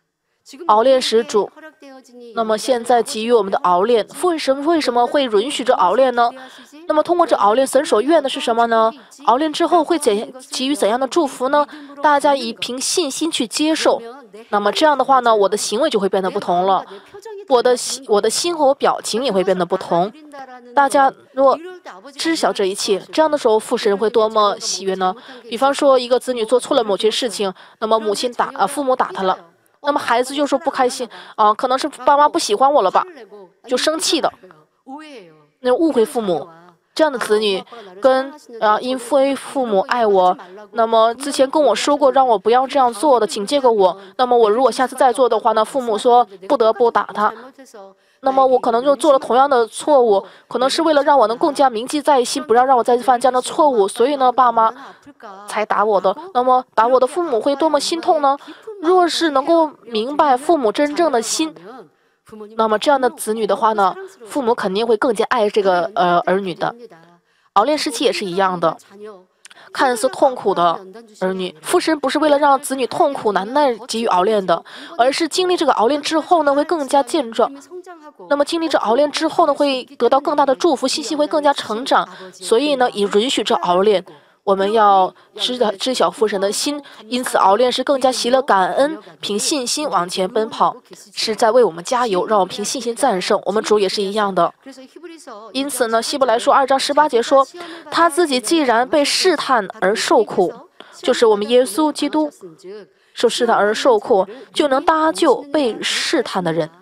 熬炼始祖，那么现在给予我们的熬炼，为什么为什么会允许这熬炼呢？那么通过这熬炼，神所愿的是什么呢？熬炼之后会怎给予怎样的祝福呢？大家以凭信心去接受，那么这样的话呢，我的行为就会变得不同了，我的我的心和我表情也会变得不同。大家若知晓这一切，这样的时候父神会多么喜悦呢？比方说一个子女做错了某些事情，那么母亲打啊父母打他了，那么孩子就说不开心啊，可能是爸妈不喜欢我了吧，就生气的，那误会父母。这样的子女跟啊，因非父母爱我，那么之前跟我说过让我不要这样做的，警戒过我。那么我如果下次再做的话呢，父母说不得不打他。那么我可能就做了同样的错误，可能是为了让我能更加铭记在心，不要让我再犯这样的错误，所以呢，爸妈才打我的。那么打我的父母会多么心痛呢？若是能够明白父母真正的心，那么这样的子女的话呢，父母肯定会更加爱这个呃儿女的。熬炼时期也是一样的，看似痛苦的儿女，父神不是为了让子女痛苦难耐给予熬炼的，而是经历这个熬炼之后呢，会更加健壮。那么经历这熬炼之后呢，会得到更大的祝福，信心会更加成长。所以呢，也允许这熬炼。我们要知道知晓父神的心，因此熬炼是更加喜乐感恩，凭信心往前奔跑，是在为我们加油，让我们凭信心战胜。我们主也是一样的。因此呢，希伯来书二章十八节说，他自己既然被试探而受苦，就是我们耶稣基督受试探而受苦，就能搭救被试探的人。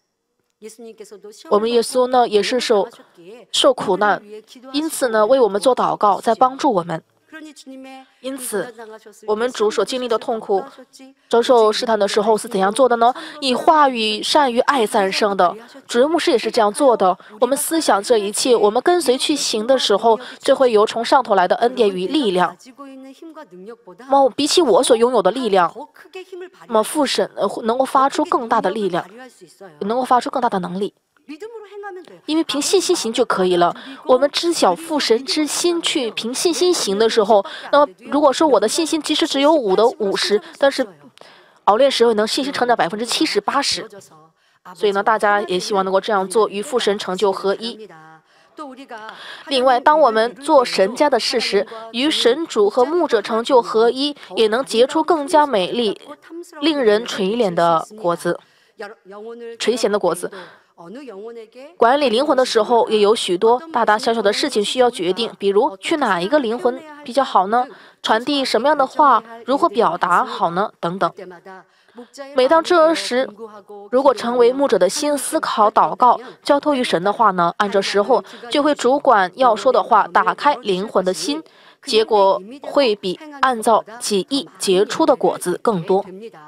我们耶稣呢也是受受苦难，因此呢为我们做祷告，在帮助我们。因此，我们主所经历的痛苦，遭受试探的时候是怎样做的呢？以话语、善于爱战胜的。主任牧师也是这样做的。我们思想这一切，我们跟随去行的时候，这会有从上头来的恩典与力量。那么，比起我所拥有的力量，那么父神能够发出更大的力量，能够发出更大的能力。因为凭信心行就可以了。我们知晓父神之心，去凭信心行的时候，那么如果说我的信心即使只有五的五十，但是熬炼时候能信心成长百分之七十八十。所以呢，大家也希望能够这样做，与父神成就合一。另外，当我们做神家的事时，与神主和牧者成就合一，也能结出更加美丽、令人垂怜的果子，垂涎的果子。管理灵魂的时候，也有许多大大小小的事情需要决定，比如去哪一个灵魂比较好呢？传递什么样的话，如何表达好呢？等等。每当这时，如果成为牧者的心思考、祷告、交托于神的话呢，按照时候就会主管要说的话，打开灵魂的心，结果会比按照己意结出的果子更多。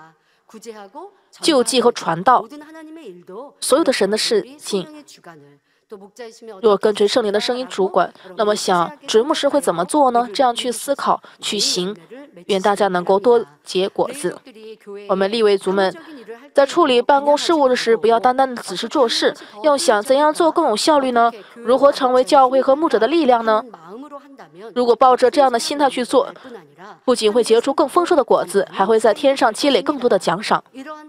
救济和传道，所有的神的事情，若跟随圣灵的声音主管，那么想主任牧师会怎么做呢？这样去思考、去行，愿大家能够多结果子。我们利未族们在处理办公事务的时，不要单单的只是做事，要想怎样做更有效率呢？如何成为教会和牧者的力量呢？如果抱着这样的心态去做，不仅会结出更丰硕的果子，还会在天上积累更多的奖赏。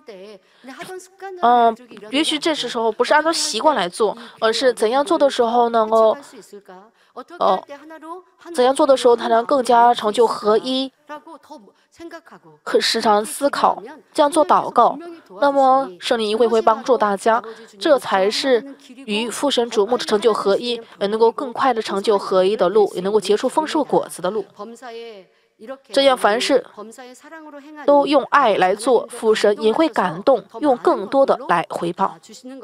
嗯，也许这时候不是按照习惯来做，而是怎样做的时候能够，呃，怎样做的时候才能更加成就合一。可时常思考，这样做祷告，那么圣灵一会会帮助大家，这才是与父神主牧者成就合一，也能够更快的成就合一的路，也能够结出丰硕果子的路。这样凡事都用爱来做，父神也会感动，用更多的来回报。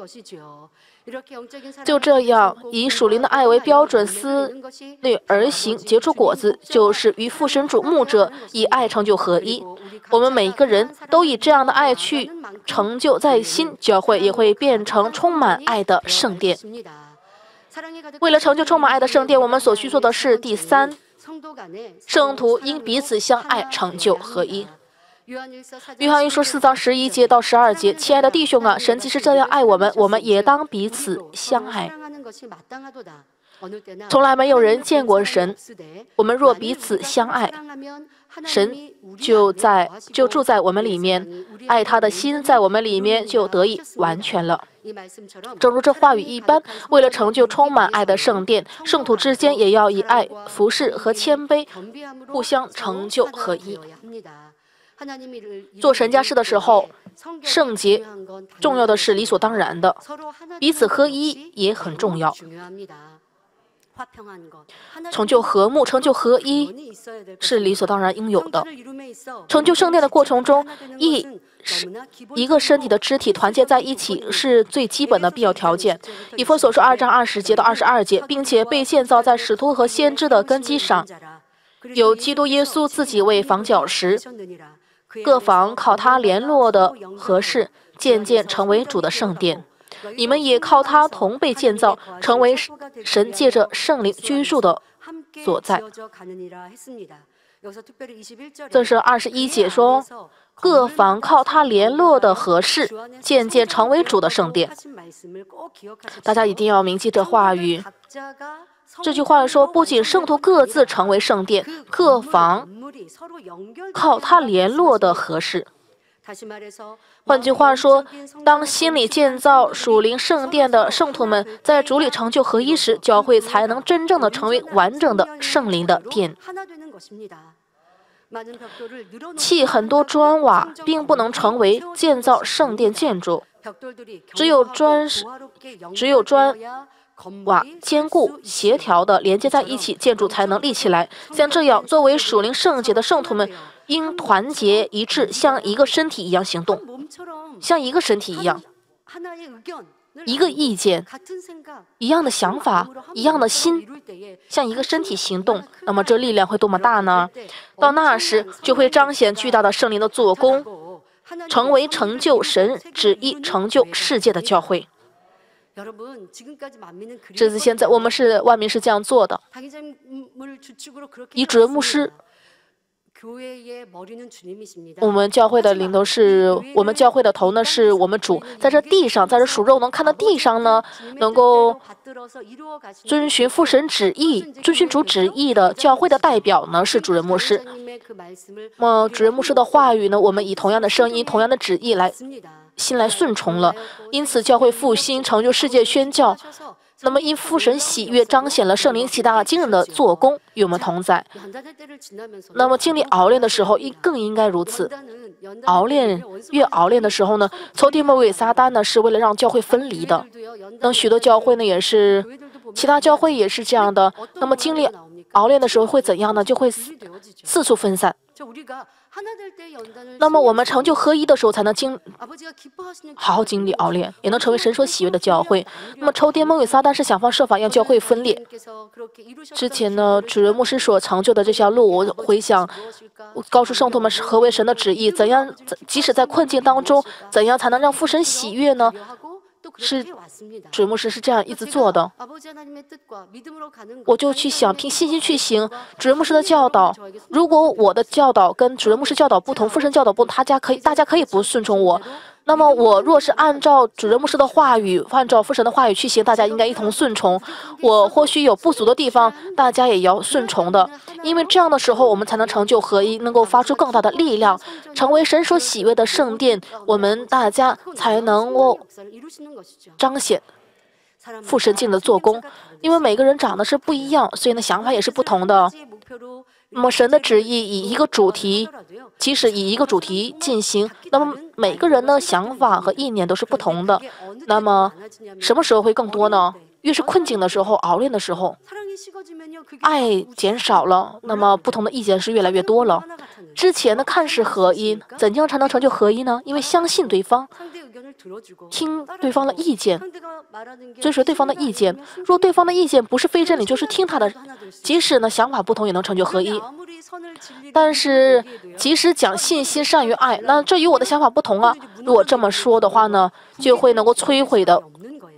就这样，以属灵的爱为标准思虑而行，结出果子，就是与父神主牧者以爱成就合一。我们每一个人都以这样的爱去成就在心，教会也会变成充满爱的圣殿。为了成就充满爱的圣殿，我们所需做的是第三，圣徒应彼此相爱，成就合一。 约翰一书四章十一节到十二节，亲爱的弟兄啊，神既是这样爱我们，我们也当彼此相爱。从来没有人见过神，我们若彼此相爱，神就在就住在我们里面，爱他的心在我们里面就得以完全了。正如这话语一般，为了成就充满爱的圣殿，圣徒之间也要以爱、服侍和谦卑互相成就合一。做神家事的时候，圣洁重要的是理所当然的，彼此合一也很重要。成就和睦、成就合一是理所当然应有的。成就圣殿的过程中，一是一个身体的肢体团结在一起是最基本的必要条件。以弗所书二章二十节到二十二节，并且被建造在使徒和先知的根基上，有基督耶稣自己为房角石，各房靠他联络的合适，渐渐成为主的圣殿。你们也靠他同被建造，成为神借着圣灵居住的所在。这是二十一节说，各房靠他联络的合适，渐渐成为主的圣殿。大家一定要铭记这话语。这句话说，不仅圣徒各自成为圣殿，各房靠他联络的合适。换句话说，当心里建造属灵圣殿的圣徒们在主里成就合一时，教会才能真正的成为完整的圣灵的殿。砌很多砖瓦并不能成为建造圣殿建筑，只有砖只有砖瓦坚固协调的连接在一起，建筑才能立起来。像这样，作为属灵圣洁的圣徒们应团结一致，像一个身体一样行动，像一个身体一样，一个意见，一样的想法，一样的心，像一个身体行动。那么这力量会多么大呢？到那时就会彰显巨大的圣灵的做工，成为成就神旨意、成就世界的教会。这是现在我们是万民是这样做的，以主任牧师。我们教会的领头是我们教会的头呢，是我们主。在这地上，在这属肉能看到地上呢，能够遵循父神旨意、遵循主旨意的教会的代表呢，是主任牧师。那么主任牧师的话语呢，我们以同样的声音、同样的旨意来心来顺从了。因此，教会复兴、成就世界宣教。那么因父神喜悦，彰显了圣灵极大惊人的做工与我们同在。那么经历熬炼的时候，更应该如此。熬炼越熬炼的时候呢，仇敌魔鬼撒旦呢是为了让教会分离的。那许多教会呢也是，其他教会也是这样的。那么经历熬炼的时候会怎样呢？就会四处分散。那么我们成就合一的时候，才能经好好经历熬炼，也能成为神所喜悦的教会。那么仇敌魔鬼撒旦是想方设法让教会分裂。之前呢，主任牧师所成就的这条路，我回想，告诉圣徒们何为神的旨意，怎样即使在困境当中，怎样才能让父神喜悦呢？是主任牧师是这样一直做的。我就去想，凭信心去行主任牧师的教导。如果我的教导跟主任牧师教导不同，父神教导不同，大家可以大家可以不顺从我。那么我若是按照主任牧师的话语，按照父神的话语去行，大家应该一同顺从。我或许有不足的地方，大家也要顺从的，因为这样的时候，我们才能成就合一，能够发出更大的力量，成为神所喜悦的圣殿。我们大家才能够彰显父神境的做工。因为每个人长得是不一样，所以呢想法也是不同的。那么神的旨意以一个主题，即使以一个主题进行，那么每个人的想法和意念都是不同的。那么什么时候会更多呢？越是困境的时候、熬炼的时候，爱减少了，那么不同的意见是越来越多了。之前的看似合一，怎样才能成就合一呢？因为相信对方，听对方的意见，遵守对方的意见。若对方的意见不是非真理，就是听他的，即使呢想法不同，也能成就合一。但是即使讲信心善于爱，那这与我的想法不同啊。如果这么说的话呢，就会能够摧毁的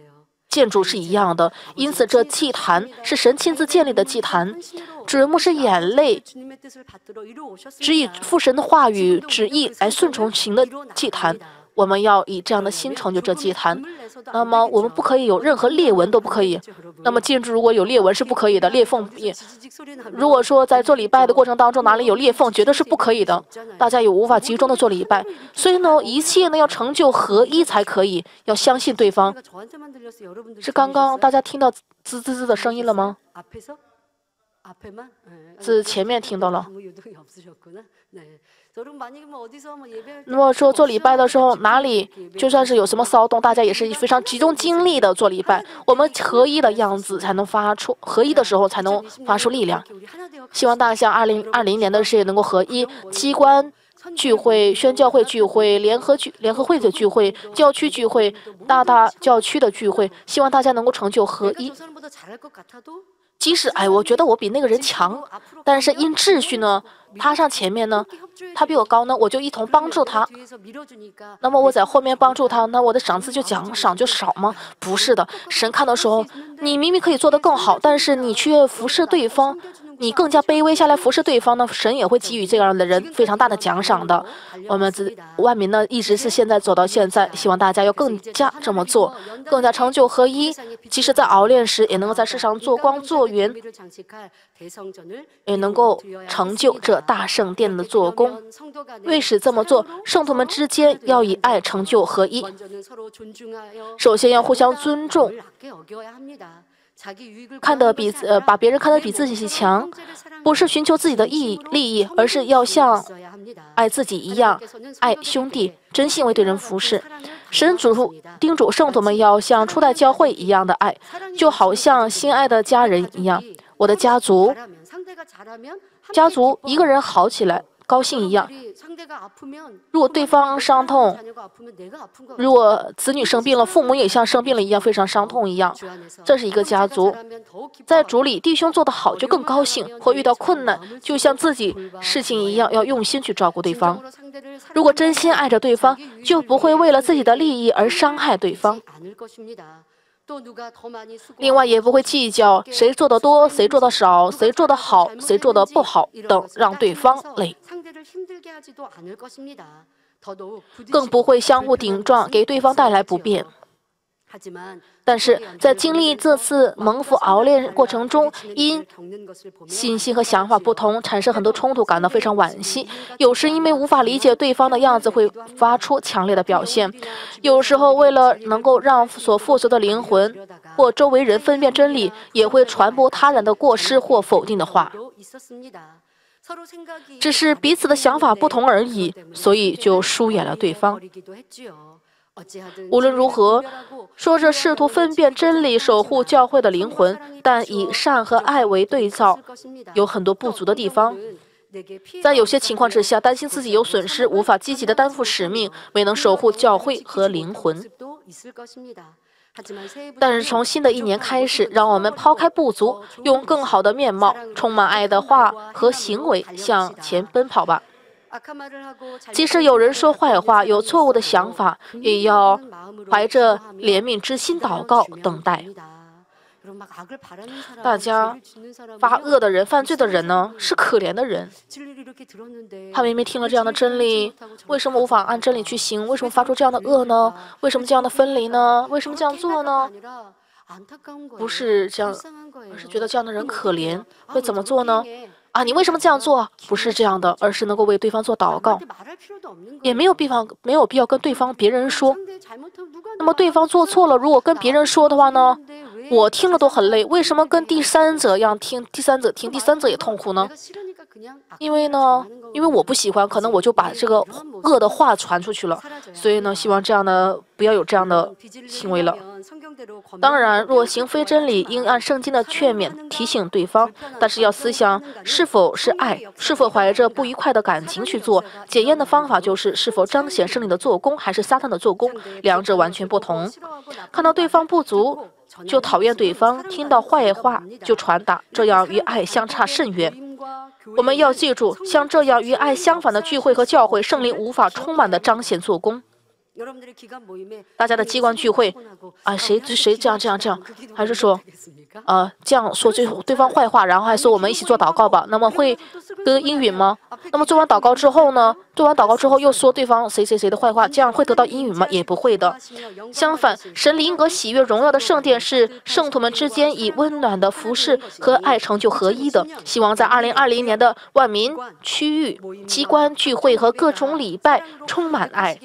建筑是一样的，因此这祭坛是神亲自建立的祭坛。主人牧师眼泪只以父神的话语旨意来顺从行的祭坛。我们要以这样的心成就这祭坛。那么我们不可以有任何裂纹，都不可以。那么建筑如果有裂纹是不可以的，裂缝也。如果说在做礼拜的过程当中哪里有裂缝，绝对是不可以的。大家也无法集中的做礼拜，所以呢，一切呢要成就合一才可以，要相信对方。是刚刚大家听到滋滋滋的声音了吗？是前面听到了。如果说做礼拜的时候，哪里就算是有什么骚动，大家也是非常集中精力的做礼拜。我们合一的样子才能发出，合一的时候才能发出力量。希望大家二零二零年的事业能够合一，机关聚会、宣教会聚会、联合聚、联合会的聚会、教区聚会、大大教区的聚会，希望大家能够成就合一。即使哎，我觉得我比那个人强，但是因秩序呢，他上前面呢，他比我高呢，我就一同帮助他。那么我在后面帮助他，那我的赏赐就奖赏就少吗？不是的，神看的时候，你明明可以做得更好，但是你却服侍对方，你更加卑微下来服侍对方呢，神也会给予这样的人非常大的奖赏的。我们万民呢，一直是现在走到现在，希望大家要更加这么做，更加成就合一。即使在熬炼时，也能够在世上做光做圆，也能够成就这大圣殿的做工。为使这么做，圣徒们之间要以爱成就合一。首先要互相尊重，看得比呃把别人看得比自己强，不是寻求自己的益利益，而是要像爱自己一样爱兄弟，真心为对人服侍。神嘱咐叮嘱圣徒们要像初代教会一样的爱，就好像心爱的家人一样。我的家族，家族一个人好起来，高兴一样。如果对方伤痛，如果子女生病了，父母也像生病了一样非常伤痛一样。这是一个家族，在主里弟兄做得好就更高兴，或遇到困难就像自己事情一样要用心去照顾对方。如果真心爱着对方，就不会为了自己的利益而伤害对方。另外也不会计较谁做得多谁做得少，谁做得好谁做得不好等，让对方累。更不会相互顶撞，给对方带来不便。但是在经历这次蒙福熬炼过程中，因信息和想法不同，产生很多冲突，感到非常惋惜。有时因为无法理解对方的样子，会发出强烈的表现。有时候为了能够让所附属的灵魂或周围人分辨真理，也会传播他人的过失或否定的话。只是彼此的想法不同而已，所以就疏远了对方。无论如何，说着试图分辨真理、守护教会的灵魂，但以善和爱为对照，有很多不足的地方。在有些情况之下，担心自己有损失，无法积极地担负使命，未能守护教会和灵魂。但是从新的一年开始，让我们抛开不足，用更好的面貌、充满爱的话和行为向前奔跑吧。即使有人说坏话，有错误的想法，也要怀着怜悯之心祷告等待。大家发恶的人、犯罪的人呢，是可怜的人。他明明听了这样的真理，为什么无法按真理去行？为什么发出这样的恶呢？为什么这样的分离呢？为什么这样做呢？不是这样，而是觉得这样的人可怜，会怎么做呢？啊，你为什么这样做？不是这样的，而是能够为对方做祷告，也没有必要没有必要跟对方别人说。那么对方做错了，如果跟别人说的话呢，我听了都很累，为什么跟第三者一样听？第三者听，第三者也痛苦呢？因为呢，因为我不喜欢，可能我就把这个恶的话传出去了。所以呢，希望这样的不要有这样的行为了。当然，若行非真理，应按圣经的劝勉提醒对方，但是要思想是否是爱，是否怀着不愉快的感情去做。检验的方法就是是否彰显圣灵的做工，还是撒旦的做工，两者完全不同。看到对方不足，就讨厌对方；听到坏话就传达，这样与爱相差甚远。我们要记住，像这样与爱相反的聚会和教会，圣灵无法充满的彰显做工。 大家的机关聚会，啊，谁谁这样这样这样，还是说，呃，这样说对对方坏话，然后还说我们一起做祷告吧？那么会得应允吗？那么做完祷告之后呢？做完祷告之后又说对方谁谁谁的坏话，这样会得到应允吗？也不会的。相反，神灵和喜悦荣耀的圣殿是圣徒们之间以温暖的服侍和爱成就合一的。希望在二零二零年的万民、区域、机关聚会和各种礼拜充满爱。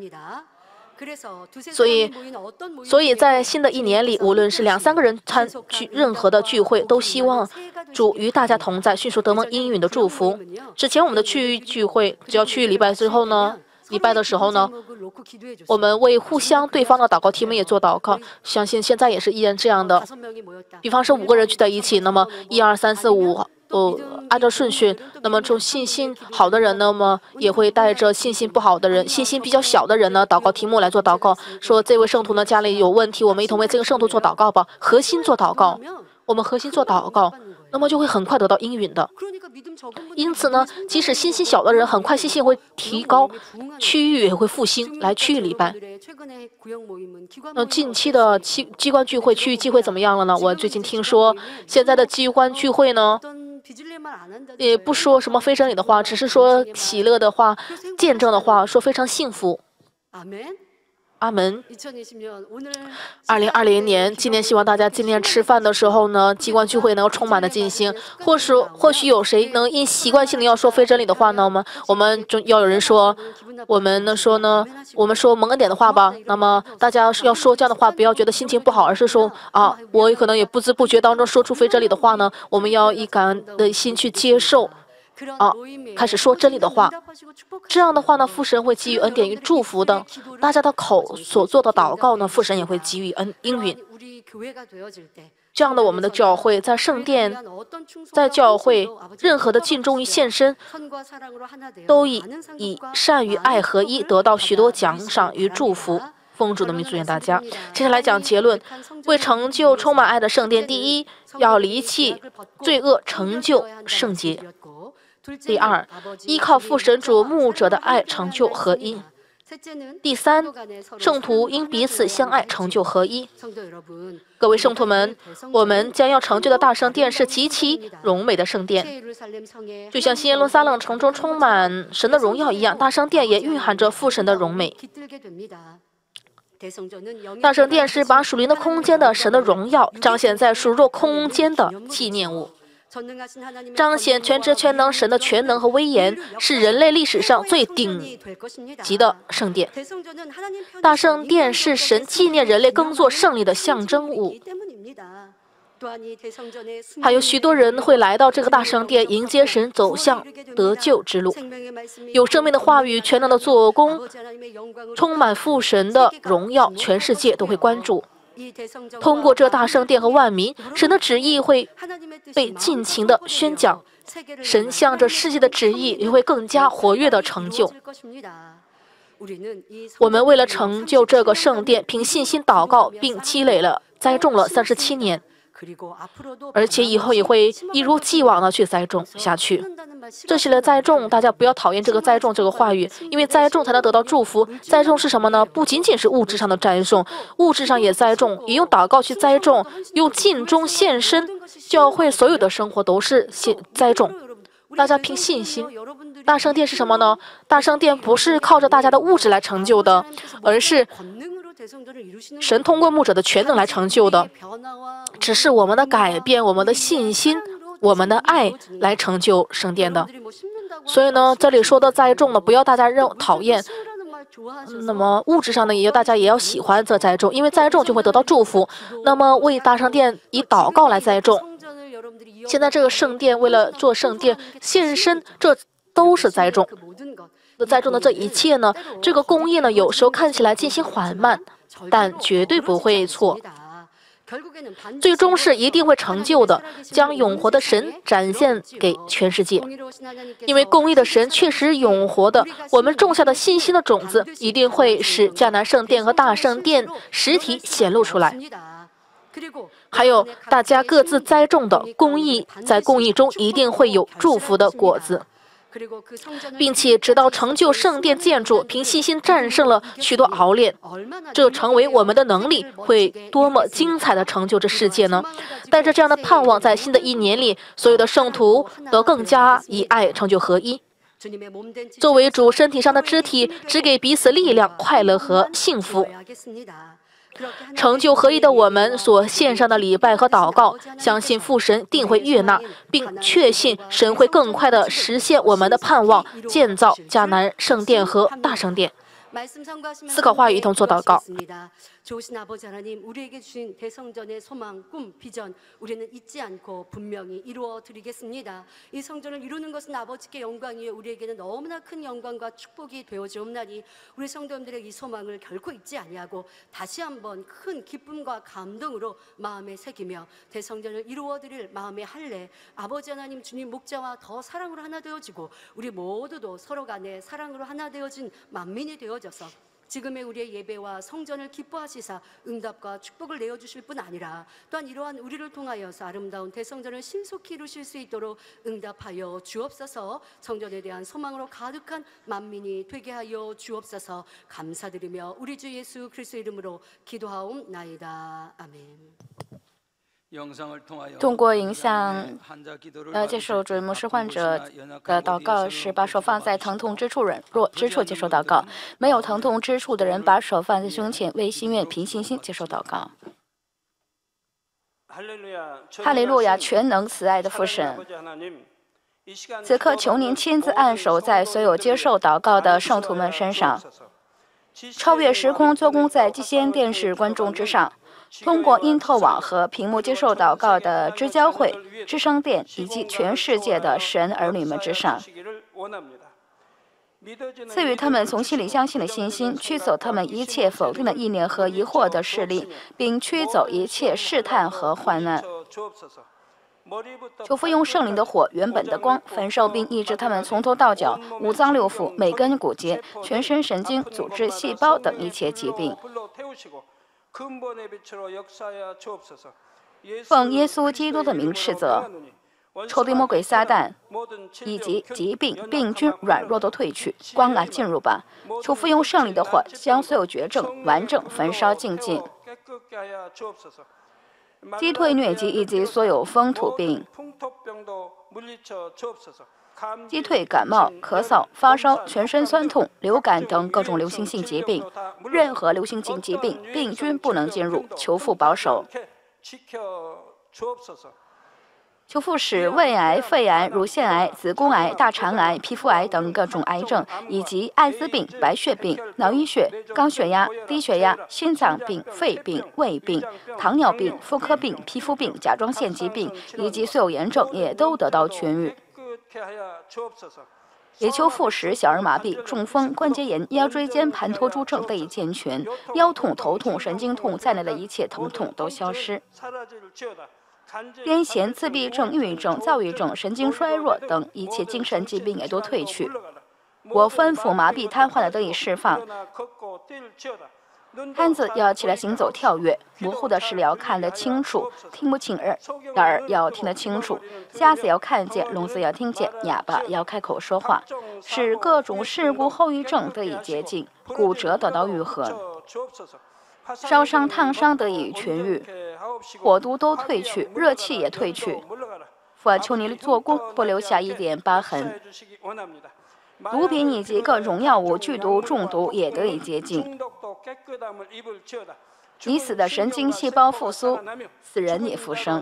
所以，所以在新的一年里，无论是两三个人参聚任何的聚会，都希望主与大家同在，迅速得蒙应允的祝福。之前我们的区域聚会，只要区域礼拜之后呢，礼拜的时候呢，我们为互相对方的祷告题目也做祷告。相信现在也是依然这样的。比方说五个人聚在一起，那么一二三四五。哦，按照顺序，那么这种信心好的人，那么也会带着信心不好的人、信心比较小的人呢，祷告题目来做祷告，说这位圣徒呢家里有问题，我们一同为这个圣徒做祷告吧，核心做祷告，我们核心做祷告，那么就会很快得到应允的。因此呢，即使信心小的人，很快信心会提高，区域也会复兴，来区域礼拜。那近期的机机关聚会、区域聚会怎么样了呢？我最近听说，现在的机关聚会呢，也不说什么非真理的话，只是说喜乐的话、见证的话，说非常幸福。阿门。二零二零年，今年希望大家今天吃饭的时候呢，机关聚会能够充满的进行。或是或许有谁能因习惯性的要说非真理的话呢？我们我们就要有人说，我们呢说呢，我们说蒙恩点的话吧。那么大家要说这样的话，不要觉得心情不好，而是说啊，我可能也不知不觉当中说出非真理的话呢，我们要以感恩的心去接受。啊，开始说真理的话，这样的话呢，父神会给予恩典与祝福的。大家的口所做的祷告呢，父神也会给予恩应允。这样的，我们的教会在圣殿，在教会任何的尽忠于献身，都以以善与爱合一，得到许多奖赏与祝福。奉主的名祝愿大家。接下来讲结论：为成就充满爱的圣殿，第一，要离弃罪恶，成就圣洁。第二，依靠父神主牧者的爱成就合一。第三，圣徒应彼此相爱成就合一。各位圣徒们，我们将要成就的大圣殿是极其荣美的圣殿，就像新耶路撒冷城中充满神的荣耀一样，大圣殿也蕴含着父神的荣美。大圣殿是把属灵的空间的神的荣耀彰显在属肉空间的纪念物。彰显全知全能神的全能和威严，是人类历史上最顶级的圣殿。大圣殿是神纪念人类耕作胜利的象征物。还有许多人会来到这个大圣殿，迎接神走向得救之路。有生命的话语、全能的做工，充满父神的荣耀，全世界都会关注。通过这大圣殿和万民，神的旨意会被尽情的宣讲，神向着世界的旨意也会更加活跃的成就。我们为了成就这个圣殿，凭信心祷告，并积累了栽种了三十七年，而且以后也会一如既往的去栽种下去。这些的栽种，大家不要讨厌这个栽种这个话语，因为栽种才能得到祝福。栽种是什么呢？不仅仅是物质上的栽种，物质上也栽种，也用祷告去栽种，用尽忠献身。教会所有的生活都是献栽种。大家凭信心。大圣殿是什么呢？大圣殿不是靠着大家的物质来成就的，而是神通过牧者的全能来成就的，只是我们的改变、我们的信心、我们的爱来成就圣殿的。所以呢，这里说的栽种呢，不要大家认讨厌。那么物质上呢，也要大家也要喜欢这栽种，因为栽种就会得到祝福。那么为大圣殿以祷告来栽种。现在这个圣殿为了做圣殿献身，这都是栽种。栽种的这一切呢，这个工业呢，有时候看起来进行缓慢，但绝对不会错。最终是一定会成就的，将永活的神展现给全世界。因为公义的神确实永活的，我们种下的信心的种子一定会使迦南圣殿和大圣殿实体显露出来。还有大家各自栽种的公义，在公义中一定会有祝福的果子。 并且直到成就圣殿建筑，凭信心战胜了许多熬炼，这成为我们的能力，会多么精彩的成就这世界呢？带着这样的盼望，在新的一年里，所有的圣徒都更加以爱成就合一。作为主身体上的肢体，只给彼此力量、快乐和幸福。成就合一的我们所献上的礼拜和祷告，相信父神定会悦纳，并确信神会更快地实现我们的盼望，建造迦南圣殿和大圣殿。思考话语，一同做祷告。 좋으신 아버지 하나님, 우리에게 주신 대성전의 소망, 꿈, 비전 우리는 잊지 않고 분명히 이루어 드리겠습니다. 이 성전을 이루는 것은 아버지께 영광이요 우리에게는 너무나 큰 영광과 축복이 되어지옵나니 우리 성도님들의 이 소망을 결코 잊지 아니하고 다시 한번 큰 기쁨과 감동으로 마음에 새기며 대성전을 이루어 드릴 마음의 할례, 아버지 하나님 주님 목자와 더 사랑으로 하나 되어지고 우리 모두도 서로 간에 사랑으로 하나 되어진 만민이 되어져서 지금의 우리의 예배와 성전을 기뻐하시사 응답과 축복을 내어주실 뿐 아니라 또한 이러한 우리를 통하여서 아름다운 대성전을 신속히 이루실 수 있도록 응답하여 주옵소서. 성전에 대한 소망으로 가득한 만민이 되게 하여 주옵소서. 감사드리며 우리 주 예수 그리스도 이름으로 기도하옵나이다. 아멘. 通过影像，呃，接受主牧师患者的祷告是把手放在疼痛之处，软弱之处接受祷告；没有疼痛之处的人，把手放在胸前，为心愿凭信心接受祷告。哈利路亚！全能慈爱的父神，此刻求您亲自按手在所有接受祷告的圣徒们身上，超越时空，做工在基先电视观众之上。 通过因特网和屏幕接受祷告的知交会、知生殿以及全世界的神儿女们之上，赐予他们从心里相信的信心，驱走他们一切否定的意念和疑惑的势力，并驱走一切试探和患难。求父用圣灵的火、原本的光焚烧并抑制他们从头到脚、五脏六腑、每根骨节、全身神经、组织、细胞等一切疾病。 奉耶稣基督的名斥责，仇敌魔鬼撒旦以及疾病、病菌、软弱都退去，光啊进入吧！求父用圣灵的火将所有绝症完整焚烧净尽，击退疟疾以及所有风土病。 击退感冒、咳嗽、发烧、全身酸痛、流感等各种流行性疾病，任何流行性疾病病菌不能进入，求父保守。求父使胃癌、肺癌、乳腺癌、子宫癌、大肠癌、皮肤癌等各种癌症，以及艾滋病、白血病、脑溢血、高血压、低血压、心脏病、肺病、胃病、糖尿病、妇科病、皮肤病、甲状腺疾病以及所有炎症也都得到痊愈。 也求父使小儿麻痹、中风、关节炎、腰椎间盘突出症得以健全，腰痛、头痛、神经痛在内的一切疼痛都消失。癫痫、自闭症、抑郁症、躁郁症、神经衰弱等一切精神疾病也都退去。我吩咐麻痹、瘫痪的得以释放。 瘫子要起来行走跳跃，模糊的视力要看得清楚，听不清耳耳要听得清楚，瞎子要看见，聋子要听见，哑巴要开口说话，使各种事故后遗症得以洁净，骨折得到愈合，烧伤烫伤得以痊愈，火毒都退去，热气也退去。父啊，求你做工，不留下一点疤痕。 毒品以及各种药物剧毒中毒也得以洁净，已死的神经细胞复苏，死人也复生。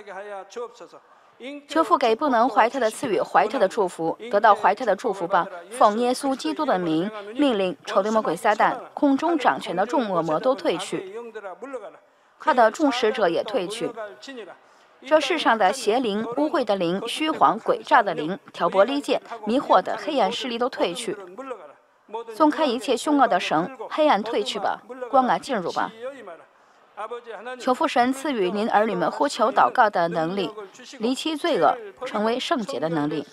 求父给不能怀胎的赐予怀胎的祝福，得到怀胎的祝福吧。奉耶稣基督的名，命令仇敌魔鬼撒旦、空中掌权的众恶魔都退去，他的众使者也退去。 这世上的邪灵、污秽的灵、虚谎诡诈的灵、挑拨离间、迷惑的黑暗势力都退去，松开一切凶恶的绳，黑暗退去吧，光啊进入吧。求父神赐予您儿女们呼求祷告的能力，离弃罪恶，成为圣洁的能力，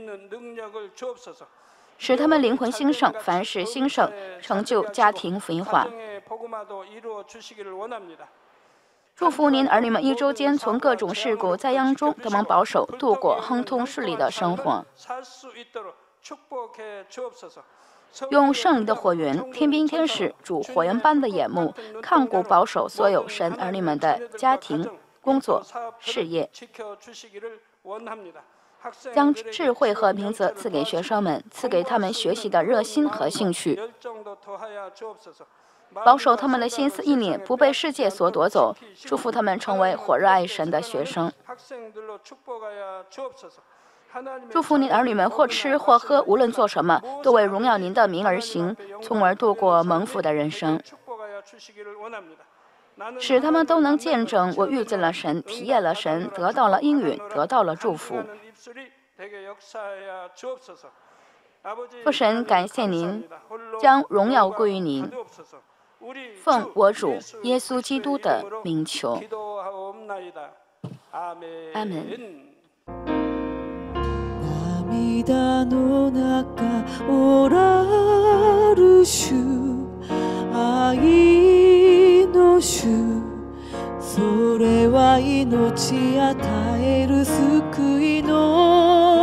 使他们灵魂兴盛，凡事兴盛，成就家庭福音化。 祝福您儿女们一周间从各种事故灾殃中得蒙保守，度过亨通顺利的生活。 用圣灵的火源，天兵天使主火焰般的眼目，看顾保守所有神儿女们的家庭、工作、事业，将智慧和明哲赐给学生们，赐给他们学习的热心和兴趣，保守他们的心思意念不被世界所夺走，祝福他们成为火热爱神的学生。祝福您儿女们或吃或喝，无论做什么，都为荣耀您的名而行，从而度过蒙福的人生，使他们都能见证我遇见了神，体验了神，得到了应允，得到了祝福。父神，感谢您，将荣耀归于您。奉我主耶稣基督的名求，阿门。 涙の中おらる主、愛の主、それは命与える救いの